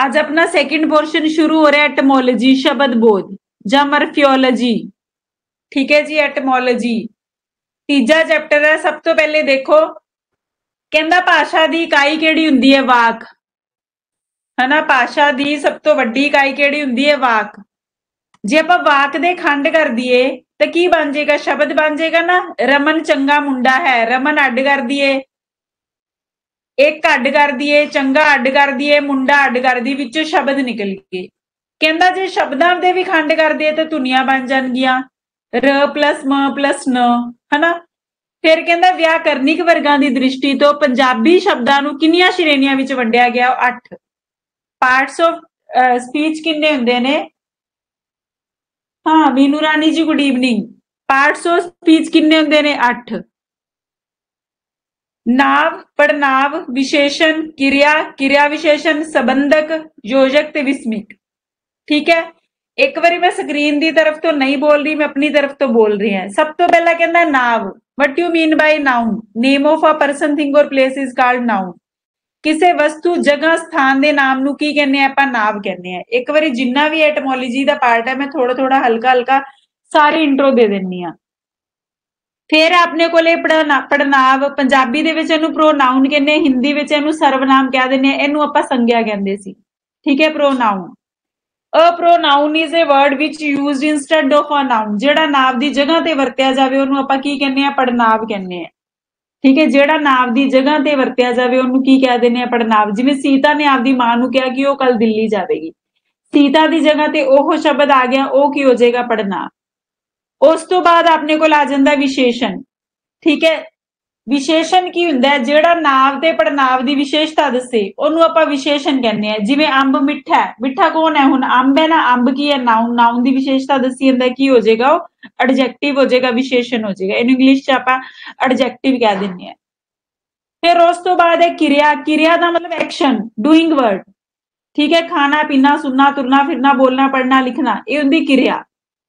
आज अपना second portion शुरू हो रहा है एटमोलॉजी शब्द बोध ਜਾਂ ਮਰਫਿਓਲੋਜੀ। ठीक है जी एटमोलॉजी तीजा चैप्टर है। सब तो पहले देखो कहंदा भाषा दी इकाई किहड़ी हुंदी है वाक है ना। भाषा दी सब तो वड्डी इकाई किहड़ी हुंदी है वाक। जे आपां वाक दे खंड कर दिए तो की बन जाएगा शब्द बन जाएगा ना। रमन चंगा मुंडा है रमन अड्ड कर दिए एक अड्ड कर दिए चंगा अड्ड कर दिए मुंडा अड्ड कर दी विचों शब्द निकल गए। कहंदा जे शब्दां दे भी खंड कर दिए तो धुनियां बन जाणगियां र प्लस म प्लस न है ना। फिर कहंदा व्याकरणिक वर्गां दी दृष्टि तो पंजाबी शब्दां नूं किन्नियां श्रेणियां विच वंडिया गया 8 पार्ट्स ऑफ स्पीच किन्ने हुंदे ने। हाँ Meenu Rani ji good evening. Parts of speech किन्ने हुंदे ने 8 नाव पड़नाव विशेषण क्रिया क्रिया विशेषण संबंधक योजक ते विस्मिक। ठीक है एक बारी मैं स्क्रीन की तरफ तो नहीं बोल रही मैं अपनी तरफ तो बोल रही है। सब तो पहला कहना नाव what you mean by noun name of a person thing और प्लेस इज कॉल्ड नाउन। किसी वस्तु जगह स्थान के नाम नूं की कहने आपां नाव कहने हैं। एक बारी जिन्ना भी एटमोलॉजी का पार्ट है मैं थोड़ा थोड़ा हल्का हल्का सारी इंट्रो दे दिन्नी आ। फिर अपने कोले पड़नाव पंजाबी दे विच इहनूं प्रोनाउन कहने हिंदी विच इहनूं सर्वनाम कह दिंदे आ इहनूं आपां संज्ञा कहंदे सी। ठीक है pronoun a pronoun is a word which used instead of a noun. जेड़ा नाव दी जगह ते वरत्या जावे ओनू आपां की कहने आ पड़नाव कहने आ। ठीक है जेड़ा नाव दी जगह ते वरत्या जावे ओनू की कह दिंदे आ पड़नाव। जिवें सीता ने आपदी मां नूं कहा कि ओह कल दिल्ली जावेगी सीता दी जगह ते ओह शब्द आ गया ओह की हो जाएगा पड़नाव। उस तो बाद अपने कोल आ जांदा विशेषण। ठीक है विशेषण की हुंदा है जेड़ा नाव ते पड़नाव दी विशेषता दसे ओनू आपां विशेषण कहने आ। जिवें अंब मिठा है मिठा कौन है हुण अंब है ना अंब की है नाउन नाउन दी विशेषता दसी जांदा की हो जाएगा एडजेक्टिव हो जाएगा विशेषण हो जाएगा। इहनूं इंग्लिश च आपां एडजेक्टिव कह दिंदे आ। फिर उस तो बाद है क्रिया क्रिया दा मतलब एक्शन डूइंग वर्ड। ठीक है खाना पीना सुनना तुरना फिरना बोलना पढ़ना लिखना ये हुंदी क्रिया।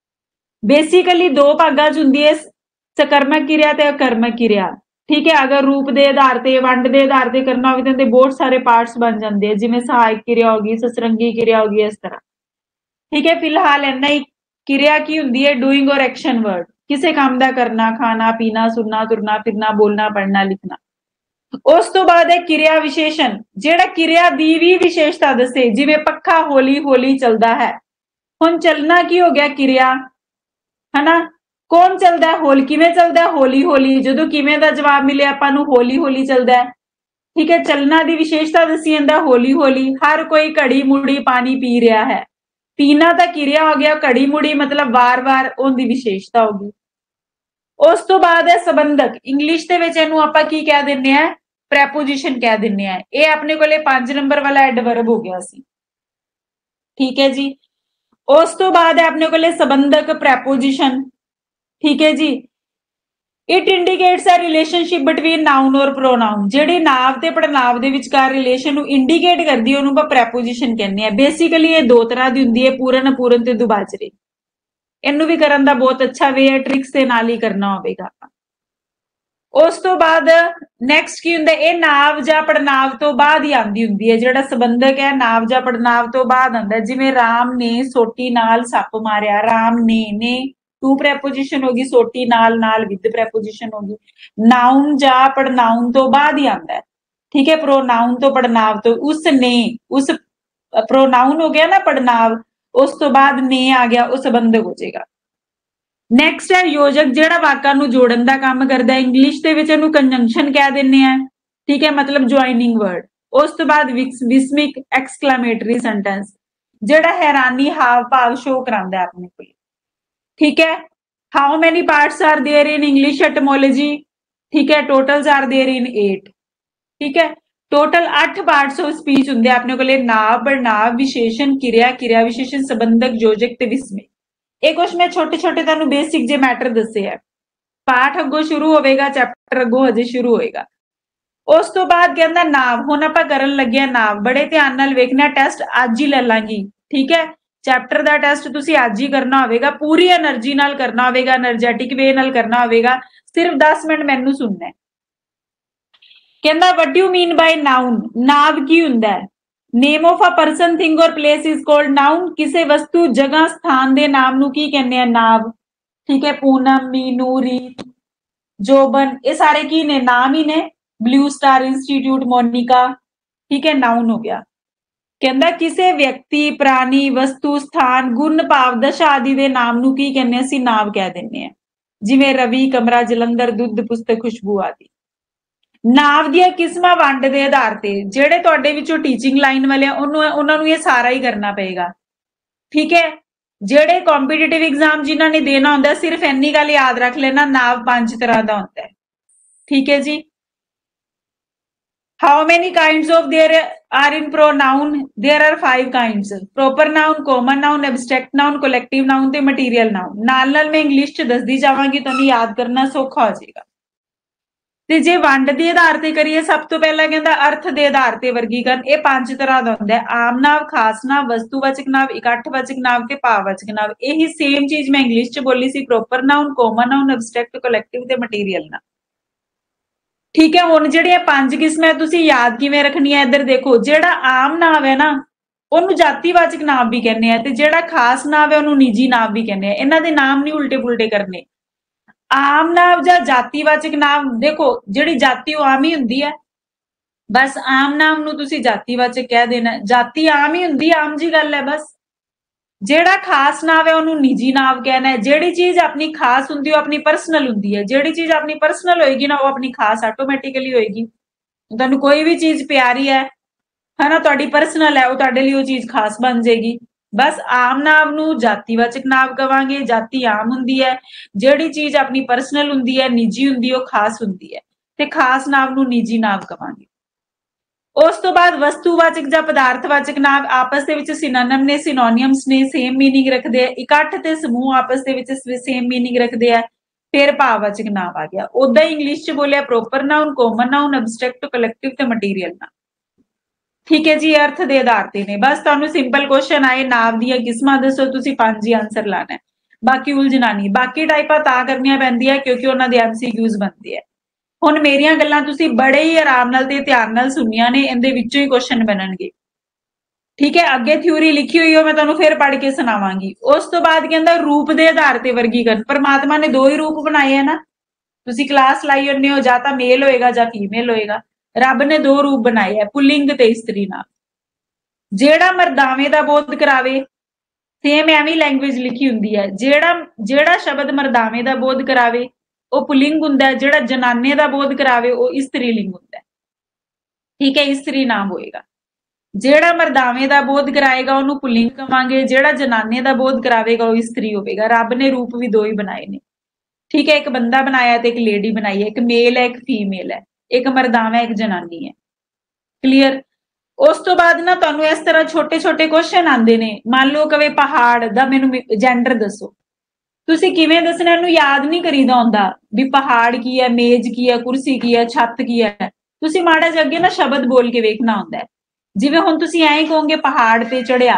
बेसिकली दो भागां च हुंदी है सकर्मक क्रिया ते अकर्मक क्रिया। ठीक है अगर रूप के आधार से वंड के आधार से करना हो तो बहुत सारे पार्ट्स बन जाते हैं जिवें सहायक क्रिया होगी ससरंगी क्रिया होगी इस तरह। ठीक है फिलहाल इन्ना ही क्रिया की हुंदी है डूइंग और एक्शन वर्ड किसी काम का करना खाना पीना सुनना तुरना फिरना बोलना पढ़ना लिखना। उस तो बाद है क्रिया विशेषण जेड़ा क्रिया दी भी विशेषता दसे जिवें पक्खा हौली हौली चलता है। हुण चलना की हो गया क्रिया है ना। कौन चलता है होल किवें चलता है हौली हौली जदों किवें दा जवाब मिले आपां नूं हौली हौली चलदा है। ठीक है चलना दी विशेषता दसी जांदा हौली हौली। हर कोई घड़ी मुड़ी पानी पी रहा है पीना तां क्रिया हो गया घड़ी मुड़ी मतलब बार बार उनकी विशेषता होगी। उस तो बाद है संबंधक इंग्लिश दे विच इहनूं आपां की कह दिंदे आ प्रैपोजिशन कह दिंदे आ। ये अपने कोले 5 नंबर वाला एडवर्ब हो गया सी। ठीक है जी उस तो बाद है अपने कोले संबंधक प्रैपोजिशन। ठीक है जी it indicates a relationship between noun और प्रोनाउन जेड़ी नाव ते पड़नाव दे विचकार रिलेशन नूं इंडिकेट करदी ओनूं आपां प्रैपोजिशन कहने आ। बेसिकली ये दो तरह दी हुंदी है पूर्ण अपूर्ण ते दुभाजरे। इनू भी करन दा बहुत अच्छा वे है ट्रिक्स दे नाल ही करना होवेगा। उस तो बाद नैक्सट की हुंदा है नाव जां पड़नाव तो बाद ही आंदी हुंदी है। जेड़ा संबंधक है नाव जां पड़नाव तो बाद आंदा जिवें राम ने सोटी नाल सप मारिया राम ने टू प्रैपोजिशन होगी सोटी नाल नाल विद प्रैपोजिशन होगी। नाउन जां पड़नाउन तो बाद ही आंदा है। ठीक है प्रोनाउन तो पड़नाव तो उसने उस प्रोनाउन हो गया ना पड़नाव उस तो बाद ने आ गया वो संबंधक हो जाएगा। नैक्सट है योजक जेड़ा वाकां नूं जोड़न दा काम करदा है। इंग्लिश दे विच इहनूं कंजंक्शन कह दिंदे आ। ठीक है मतलब ज्वाइनिंग वर्ड। उस तो बाद विस्मिक एक्सक्लेमेटरी सेंटेंस जेड़ा हैरानी हाव भाव शो करांदा है अपने कोल। ठीक है how many parts are there in English etymology. ठीक है टोटल्स आर देयर इन 8। ठीक है टोटल 8 पार्ट्स ऑफ स्पीच हुंदे अपने कोले नाव पड़नाव विशेषण क्रिया क्रिया विशेषण संबंधक योजक ते विस्मिक। एक कुछ मैं छोटे छोटे तुहानूं बेसिक जे मैटर दसे है। पाठ अगों शुरू होवेगा चैप्टर अगों हजे शुरू होएगा। उस तो बाद कहंदा नाव हुण आपां करन लगे नाव बड़े ध्यान नाल वेखना टेस्ट अज ही ले लांगी। ठीक है चैप्टर दा टेस्ट तुसीं अज ही करना होवेगा पूरी एनर्जी नाल करना होवेगा एनर्जेटिक वे नाल करना होवेगा। सिर्फ 10 मिनट मैनूं सुनना है। कहंदा what you mean by noun नाव की हुंदा है। Name of a person thing और प्लेस इज कॉल्ड नाउन। किसी वस्तु जगह स्थान दे नाम नू की कहने हैं? नाम। ठीक है, पूनम, मीनू, रीत, जोबन, ये सारे की ने? नाम ही ने। Blue Star Institute, Monica. ठीक है, नाउन हो गया। कहंदा किसी व्यक्ति, प्राणी, वस्तु, स्थान, गुण, भाव, दशा आदि दे नाम नू की कहने? असीं नाम कह दिंदे हैं। जिवें रवि, कमरा, जलंधर, दुੱਧ, पुस्तक, खुशबू आदि। नाव ਦੀਆਂ ਕਿਸਮਾਂ ਵੰਡ ਦੇ ਆਧਾਰ ਤੇ ਜਿਹੜੇ ਤੁਹਾਡੇ ਵਿੱਚੋਂ ਟੀਚਿੰਗ ਲਾਈਨ ਵਾਲੇ ਆ ਉਹਨਾਂ ਨੂੰ ਇਹ ਸਾਰਾ ਹੀ ਕਰਨਾ ਪਏਗਾ। ਠੀਕ ਹੈ, ਜਿਹੜੇ ਕੰਪੀਟੀਟਿਵ ਐਗਜ਼ਾਮ ਜਿਨ੍ਹਾਂ ਨੇ ਦੇਣਾ ਹੁੰਦਾ ਸਿਰਫ ਇੰਨੀ ਗੱਲ ਯਾਦ ਰੱਖ ਲੈਣਾ, ਨਾਮ 5 ਤਰ੍ਹਾਂ ਦਾ ਹੁੰਦਾ ਹੈ। ਠੀਕ ਹੈ ਜੀ। How many kinds of there are in pronoun? There are 5 kinds. Proper noun, common noun, abstract noun, collective noun ਤੇ material noun। ਨਾਲ ਨਾਲ ਮੈਂ ਇੰਗਲਿਸ਼ ਚ ਦੱਸਦੀ ਜਾਵਾਂਗੀ, ਤੁਹਾਨੂੰ ਯਾਦ ਕਰਨਾ ਸੌਖਾ ਹੋ ਜਾਏਗਾ। ਤੇ ਜੇ ਵੰਡ ਦੇ ਆਧਾਰ ਤੇ ਕਰੀਏ, ਸਭ ਤੋਂ ਪਹਿਲਾਂ ਕਹਿੰਦਾ ਅਰਥ ਦੇ ਆਧਾਰ ਤੇ ਵਰਗੀਕਰਨ। ਇਹ 5 ਤਰ੍ਹਾਂ ਦਾ ਹੁੰਦਾ ਹੈ। ਆਮ ਨਾਂਵ, ਖਾਸ ਨਾਂਵ, ਵਸਤੂਵਾਚਕ ਨਾਂਵ, ਇਕੱਠਵਾਚਕ ਨਾਂਵ ਤੇ ਭਾਵਵਾਚਕ ਨਾਂਵ। ਇਹੀ ਸੇਮ ਚੀਜ਼ ਮੈਂ ਇੰਗਲਿਸ਼ ਚ ਬੋਲੀ ਸੀ। Proper noun, common noun, abstract, collective ਤੇ ਮਟੀਰੀਅਲ ਨਾਉਨ। ਠੀਕ ਹੈ, ਹੁਣ ਜਿਹੜੀਆਂ 5 ਕਿਸਮਾਂ ਤੁਸੀਂ ਯਾਦ ਕਿਵੇਂ ਰੱਖਣੀਆਂ? ਇੱਧਰ ਦੇਖੋ, ਜਿਹੜਾ ਆਮ ਨਾਂਵ ਹੈ ਨਾ ਉਹਨੂੰ ਜਾਤੀਵਾਚਕ ਨਾਮ ਵੀ ਕਹਿੰਦੇ ਆ, ਤੇ ਜਿਹੜਾ ਖਾਸ ਨਾਮ ਹੈ ਉਹਨੂੰ ਨਿੱਜੀ ਨਾਮ ਵੀ ਕਹਿੰਦੇ ਆ। ਇਹਨਾਂ ਦੇ ਨਾਮ ਨਹੀਂ ਉਲਟੇ ਪੁਲਟੇ ਕਰਨੇ। ਆਮ ਨਾਮ ਜਾਂ ਜਾਤੀਵਾਚਕ ਨਾਮ, ਦੇਖੋ ਜਿਹੜੀ ਜਾਤੀ ਉਹ ਆਮ ਹੀ ਹੁੰਦੀ ਹੈ, ਬਸ ਆਮ ਨਾਮ ਨੂੰ ਤੁਸੀਂ ਜਾਤੀਵਾਚਕ ਕਹਿ ਦੇਣਾ। ਜਾਤੀ ਆਮ ਹੀ ਹੁੰਦੀ, ਆਮ ਜੀ ਗੱਲ ਹੈ ਬਸ। ਜਿਹੜਾ ਖਾਸ ਨਾਮ ਹੈ ਉਹਨੂੰ ਨਿੱਜੀ ਨਾਮ ਕਹਿਣਾ ਹੈ। ਜਿਹੜੀ ਚੀਜ਼ ਆਪਣੀ ਖਾਸ ਹੁੰਦੀ ਉਹ ਆਪਣੀ ਪਰਸਨਲ ਹੁੰਦੀ ਹੈ। ਜਿਹੜੀ ਚੀਜ਼ ਆਪਣੀ ਪਰਸਨਲ ਹੋਏਗੀ ਨਾ ਉਹ ਆਪਣੀ ਖਾਸ ਆਟੋਮੈਟਿਕਲੀ ਹੋਏਗੀ। ਤੁਹਾਨੂੰ ਕੋਈ ਵੀ ਚੀਜ਼ ਪਿਆਰੀ ਹੈ ਹਨਾ, ਤੁਹਾਡੀ ਪਰਸਨਲ ਹੈ, ਉਹ ਤੁਹਾਡੇ ਲਈ ਉਹ ਚੀਜ਼ ਖਾਸ ਬਣ ਜਾਏਗੀ। ਬਸ ਆਮ ਨਾਮ ਨੂੰ ਜਾਤੀਵਾਚਕ ਨਾਮ ਕਵਾਂਗੇ। ਜਾਤੀ ਆਮ ਹੁੰਦੀ ਹੈ, ਜਿਹੜੀ ਚੀਜ਼ ਆਪਣੀ ਪਰਸਨਲ ਹੁੰਦੀ ਹੈ, ਨਿੱਜੀ ਹੁੰਦੀ, ਉਹ ਖਾਸ ਹੁੰਦੀ ਹੈ, ਤੇ ਖਾਸ ਨਾਮ ਨੂੰ ਨਿੱਜੀ ਨਾਮ ਕਵਾਂਗੇ। ਉਸ ਤੋਂ ਬਾਅਦ ਵਸਤੂਵਾਚਕ ਜਾਂ ਪਦਾਰਥਵਾਚਕ ਨਾਮ ਆਪਸ ਦੇ ਵਿੱਚ ਸਿਨੋਨਿਮ ਨੇ, ਸਿਨੋਨੀਅਮਸ ਨੇ, ਸੇਮ ਮੀਨਿੰਗ ਰੱਖਦੇ ਆ। ਇਕੱਠ ਤੇ ਸਮੂਹ ਆਪਸ ਦੇ ਵਿੱਚ ਸੇਮ ਮੀਨਿੰਗ ਰੱਖਦੇ ਆ। ਫਿਰ ਭਾਵਵਾਚਕ ਨਾਮ ਆ ਗਿਆ। ਉਦਾਂ ਹੀ ਇੰਗਲਿਸ਼ ਚ ਬੋਲਿਆ proper noun, common noun, abstract, collective ਤੇ ਮਟੀਰੀਅਲ ਨਾਮ। ਠੀਕ ਹੈ ਜੀ, ਅਰਥ ਦੇ ਆਧਾਰ ਤੇ ਨੇ। ਬਸ ਤੁਹਾਨੂੰ ਸਿੰਪਲ ਕੁਐਸਚਨ ਆਏ ਨਾਮ ਦੀਆਂ ਕਿਸਮਾਂ ਦੱਸੋ, ਤੁਸੀਂ 5 ਹੀ ਆਨਸਰ ਲਾਣਾ ਹੈ, ਬਾਕੀ ਉਲਝਣਾ ਨਹੀਂ। ਬਾਕੀ ਟਾਈਪਾਂ ਤਾਂ ਕਰਨੀਆਂ ਪੈਂਦੀਆਂ ਕਿਉਂਕਿ ਉਹਨਾਂ ਦੇ MCQs ਬਣਦੇ ਆ। ਹੁਣ ਮੇਰੀਆਂ ਗੱਲਾਂ ਤੁਸੀਂ ਬੜੇ ਹੀ ਆਰਾਮ ਨਾਲ ਤੇ ਧਿਆਨ ਨਾਲ ਸੁਣੀਆਂ ਨੇ, ਇਹਦੇ ਵਿੱਚੋਂ ਹੀ ਕੁਐਸਚਨ ਬਣਨਗੇ। ਠੀਕ ਹੈ, ਅੱਗੇ ਥਿਊਰੀ ਲਿਖੀ ਹੋਈ ਹੈ, ਮੈਂ ਤੁਹਾਨੂੰ ਫਿਰ ਪੜ੍ਹ ਕੇ ਸੁਣਾਵਾਂਗੀ। ਉਸ ਤੋਂ ਬਾਅਦ ਕਹਿੰਦਾ ਰੂਪ ਦੇ ਆਧਾਰ ਤੇ ਵਰਗੀਕਰਨ। ਪਰਮਾਤਮਾ ਨੇ 2 ਹੀ ਰੂਪ ਬਣਾਏ ਆ ਨਾ, ਤੁਸੀਂ ਕਲਾਸ ਲਾਈ ਹੁੰਦੇ ਹੋ, ਜਾਂ ਤਾਂ ਮੇਲ ਹੋਏਗਾ ਜਾਂ ਫੀਮੇਲ ਹੋਏਗਾ। ਰੱਬ ਨੇ 2 ਰੂਪ ਬਣਾਏ ਆ, ਪੁਲਿੰਗ ਤੇ ਇਸਤਰੀ ਨਾਮ। ਜਿਹੜਾ ਮਰਦਾਵੇਂ ਦਾ ਬੋਧ ਕਰਾਵੇ, ਸੇਮ ਐਵੇਂ ਲੈਂਗੁਏਜ ਲਿਖੀ ਹੁੰਦੀ ਹੈ। ਜਿਹੜਾ ਸ਼ਬਦ ਮਰਦਾਵੇਂ ਦਾ ਬੋਧ ਕਰਾਵੇ ਉਹ ਪੁਲਿੰਗ ਹੁੰਦਾ, ਜਿਹੜਾ ਜਨਾਨੇ ਦਾ ਬੋਧ ਕਰਾਵੇ ਉਹ ਇਸਤਰੀ ਲਿੰਗ ਹੁੰਦਾ। ਠੀਕ ਹੈ, ਇਸਤਰੀ ਨਾਮ ਹੋਏਗਾ। ਜਿਹੜਾ ਮਰਦਾਵੇਂ ਦਾ ਬੋਧ ਕਰਾਏਗਾ ਉਹਨੂੰ ਪੁਲਿੰਗ ਕਵਾਂਗੇ, ਜਿਹੜਾ ਜਨਾਨੇ ਦਾ ਬੋਧ ਕਰਾਵੇਗਾ ਉਹ ਇਸਤਰੀ ਹੋਵੇਗਾ। ਰੱਬ ਨੇ ਰੂਪ ਵੀ 2 ਹੀ ਬਣਾਏ ਨੇ। ਠੀਕ ਹੈ, ਇੱਕ ਬੰਦਾ ਬਣਾਇਆ ਤੇ ਇੱਕ ਲੇਡੀ ਬਣਾਈ ਹੈ, ਇੱਕ ਮੇਲ ਹੈ, ਇੱਕ ਫੀਮੇਲ ਹੈ, ਇੱਕ ਮਰਦਾਵਾ, ਇੱਕ ਜਨਾਨੀ ਹੈ। ਕਲੀਅਰ। ਉਸ ਤੋਂ ਬਾਅਦ ਨਾ ਤੁਹਾਨੂੰ ਇਸ ਤਰ੍ਹਾਂ ਛੋਟੇ ਛੋਟੇ ਕੁਐਸਚਨ ਆਉਂਦੇ ਨੇ। ਮੰਨ ਲਓ ਕਵੇ ਪਹਾੜ ਦਾ ਮੈਨੂੰ ਜੈਂਡਰ ਦੱਸੋ, ਤੁਸੀਂ ਕਿਵੇਂ ਦੱਸਣਾ? ਇਹਨੂੰ ਯਾਦ ਨਹੀਂ ਕਰੀਦਾ ਹੁੰਦਾ ਵੀ ਪਹਾੜ ਕੀ ਹੈ, ਮੇਜ਼ ਕੀ ਹੈ, ਕੁਰਸੀ ਕੀ ਹੈ, ਛੱਤ ਕੀ ਹੈ। ਤੁਸੀਂ ਮਾੜਾ ਜਿਹਾ ਅੱਗੇ ਨਾ ਸ਼ਬਦ ਬੋਲ ਕੇ ਵੇਖਣਾ ਹੁੰਦਾ ਹੈ। ਜਿਵੇਂ ਹੁਣ ਤੁਸੀਂ ਐਂ ਕਹੋਗੇ ਪਹਾੜ ਤੇ ਚੜਿਆ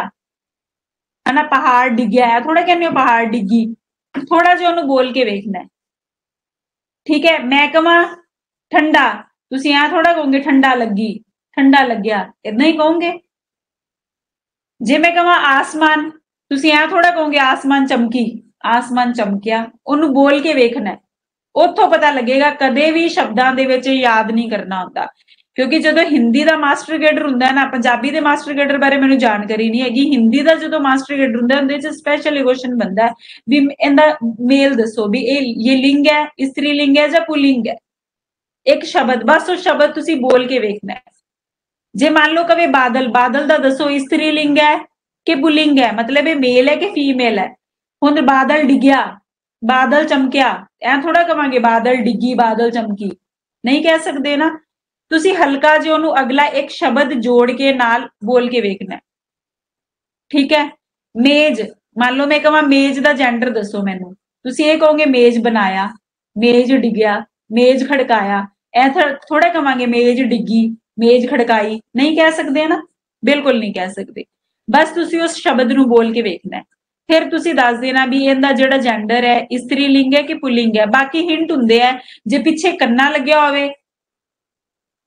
ਹਨਾ, ਪਹਾੜ ਡਿੱਗਿਆ, ਥੋੜਾ ਕਹਿੰਦੇ ਹੋ ਪਹਾੜ ਡਿੱਗੀ, ਥੋੜਾ ਜਿਹਾ ਉਹਨੂੰ ਬੋਲ ਕੇ ਵੇਖਣਾ। ਠੀਕ ਹੈ, ਮੈਂ ਕਹਾਂ ਠੰਡਾ, ਤੁਸੀਂ ਐ ਥੋੜਾ ਕਹੋਗੇ ਠੰਡਾ ਲੱਗੀ, ਠੰਡਾ ਲੱਗਿਆ, ਇਦਾਂ ਹੀ ਕਹੋਗੇ। ਜੇ ਮੈਂ ਕਹਾਂ ਆਸਮਾਨ, ਤੁਸੀਂ ਐ ਥੋੜਾ ਕਹੋਗੇ ਆਸਮਾਨ ਚਮਕੀ, ਆਸਮਾਨ ਚਮਕਿਆ। ਉਹਨੂੰ ਬੋਲ ਕੇ ਵੇਖਣਾ, ਉੱਥੋਂ ਪਤਾ ਲੱਗੇਗਾ। ਕਦੇ ਵੀ ਸ਼ਬਦਾਂ ਦੇ ਵਿੱਚ ਯਾਦ ਨਹੀਂ ਕਰਨਾ ਹੁੰਦਾ, ਕਿਉਂਕਿ ਜਦੋਂ ਹਿੰਦੀ ਦਾ ਮਾਸਟਰ ਗੇਡਰ ਹੁੰਦਾ ਨਾ, ਪੰਜਾਬੀ ਦੇ ਮਾਸਟਰ ਗੇਡਰ ਬਾਰੇ ਮੈਨੂੰ ਜਾਣਕਾਰੀ ਨਹੀਂ ਹੈਗੀ, ਹਿੰਦੀ ਦਾ ਜਦੋਂ ਮਾਸਟਰ ਗੇਡਰ ਹੁੰਦਾ ਉਹਦੇ ਚ ਸਪੈਸ਼ਲ ਕੁਐਸਚਨ ਬਣਦਾ ਵੀ ਇਹਦਾ ਮੇਲ ਦੱਸੋ, ਵੀ ਇਹ ਲਿੰਗ ਹੈ, ਇਸਤਰੀ ਲਿੰਗ ਹੈ ਜਾਂ ਪੁਲਿੰਗ ਹੈ। ਇੱਕ ਸ਼ਬਦ, ਬਸ ਉਹ ਸ਼ਬਦ ਤੁਸੀਂ ਬੋਲ ਕੇ ਵੇਖਣਾ ਹੈ। ਜੇ ਮੰਨ ਲਓ ਕਵੇ ਬਾਦਲ, ਬਾਦਲ ਦਾ ਦੱਸੋ ਇਸਤਰੀ ਲਿੰਗ ਹੈ ਕਿ ਪੁਲਿੰਗ ਹੈ, ਮਤਲਬ ਇਹ ਮੇਲ ਹੈ ਕਿ ਫੀਮੇਲ ਹੈ। ਹੁਣ ਬਾਦਲ ਡਿੱਗਿਆ, ਬਾਦਲ ਚਮਕਿਆ, ਐ ਥੋੜਾ ਕਵਾਂਗੇ ਬਾਦਲ ਡਿੱਗੀ, ਬਾਦਲ ਚਮਕੀ, ਨਹੀਂ ਕਹਿ ਸਕਦੇ ਨਾ। ਤੁਸੀਂ ਹਲਕਾ ਜਿਹਾ ਉਹਨੂੰ ਅਗਲਾ ਇੱਕ ਸ਼ਬਦ ਜੋੜ ਕੇ ਨਾਲ ਬੋਲ ਕੇ ਵੇਖਣਾ। ਠੀਕ ਹੈ, ਮੇਜ਼, ਮੰਨ ਲਓ ਮੈਂ ਕਹਾਂ ਮੇਜ਼ ਦਾ ਜੈਂਡਰ ਦੱਸੋ ਮੈਨੂੰ, ਤੁਸੀਂ ਇਹ ਕਹੋਗੇ ਮੇਜ਼ ਬਣਾਇਆ, ਮੇਜ਼ ਡਿੱਗਿਆ, ਮੇਜ਼ ਖੜਕਾਇਆ। ਐ ਥੋੜਾ ਕਵਾਂਗੇ ਮੇਜ਼ ਡਿੱਗੀ, ਮੇਜ਼ ਖੜਕਾਈ, ਨਹੀਂ ਕਹਿ ਸਕਦੇ ਨਾ, ਬਿਲਕੁਲ ਨਹੀਂ ਕਹਿ ਸਕਦੇ। ਬਸ ਤੁਸੀਂ ਉਸ ਸ਼ਬਦ ਨੂੰ ਬੋਲ ਕੇ ਵੇਖਣਾ, ਫਿਰ ਤੁਸੀਂ ਦੱਸ ਦੇਣਾ ਵੀ ਇਹਦਾ ਜਿਹੜਾ ਜੈਂਡਰ ਹੈ ਇਸਤਰੀ ਲਿੰਗ ਹੈ ਕਿ ਪੁਲਿੰਗ ਹੈ। ਬਾਕੀ ਹਿੰਟ ਹੁੰਦੇ ਆ, ਜੇ ਪਿੱਛੇ ਕੰਨਾ ਲੱਗਿਆ ਹੋਵੇ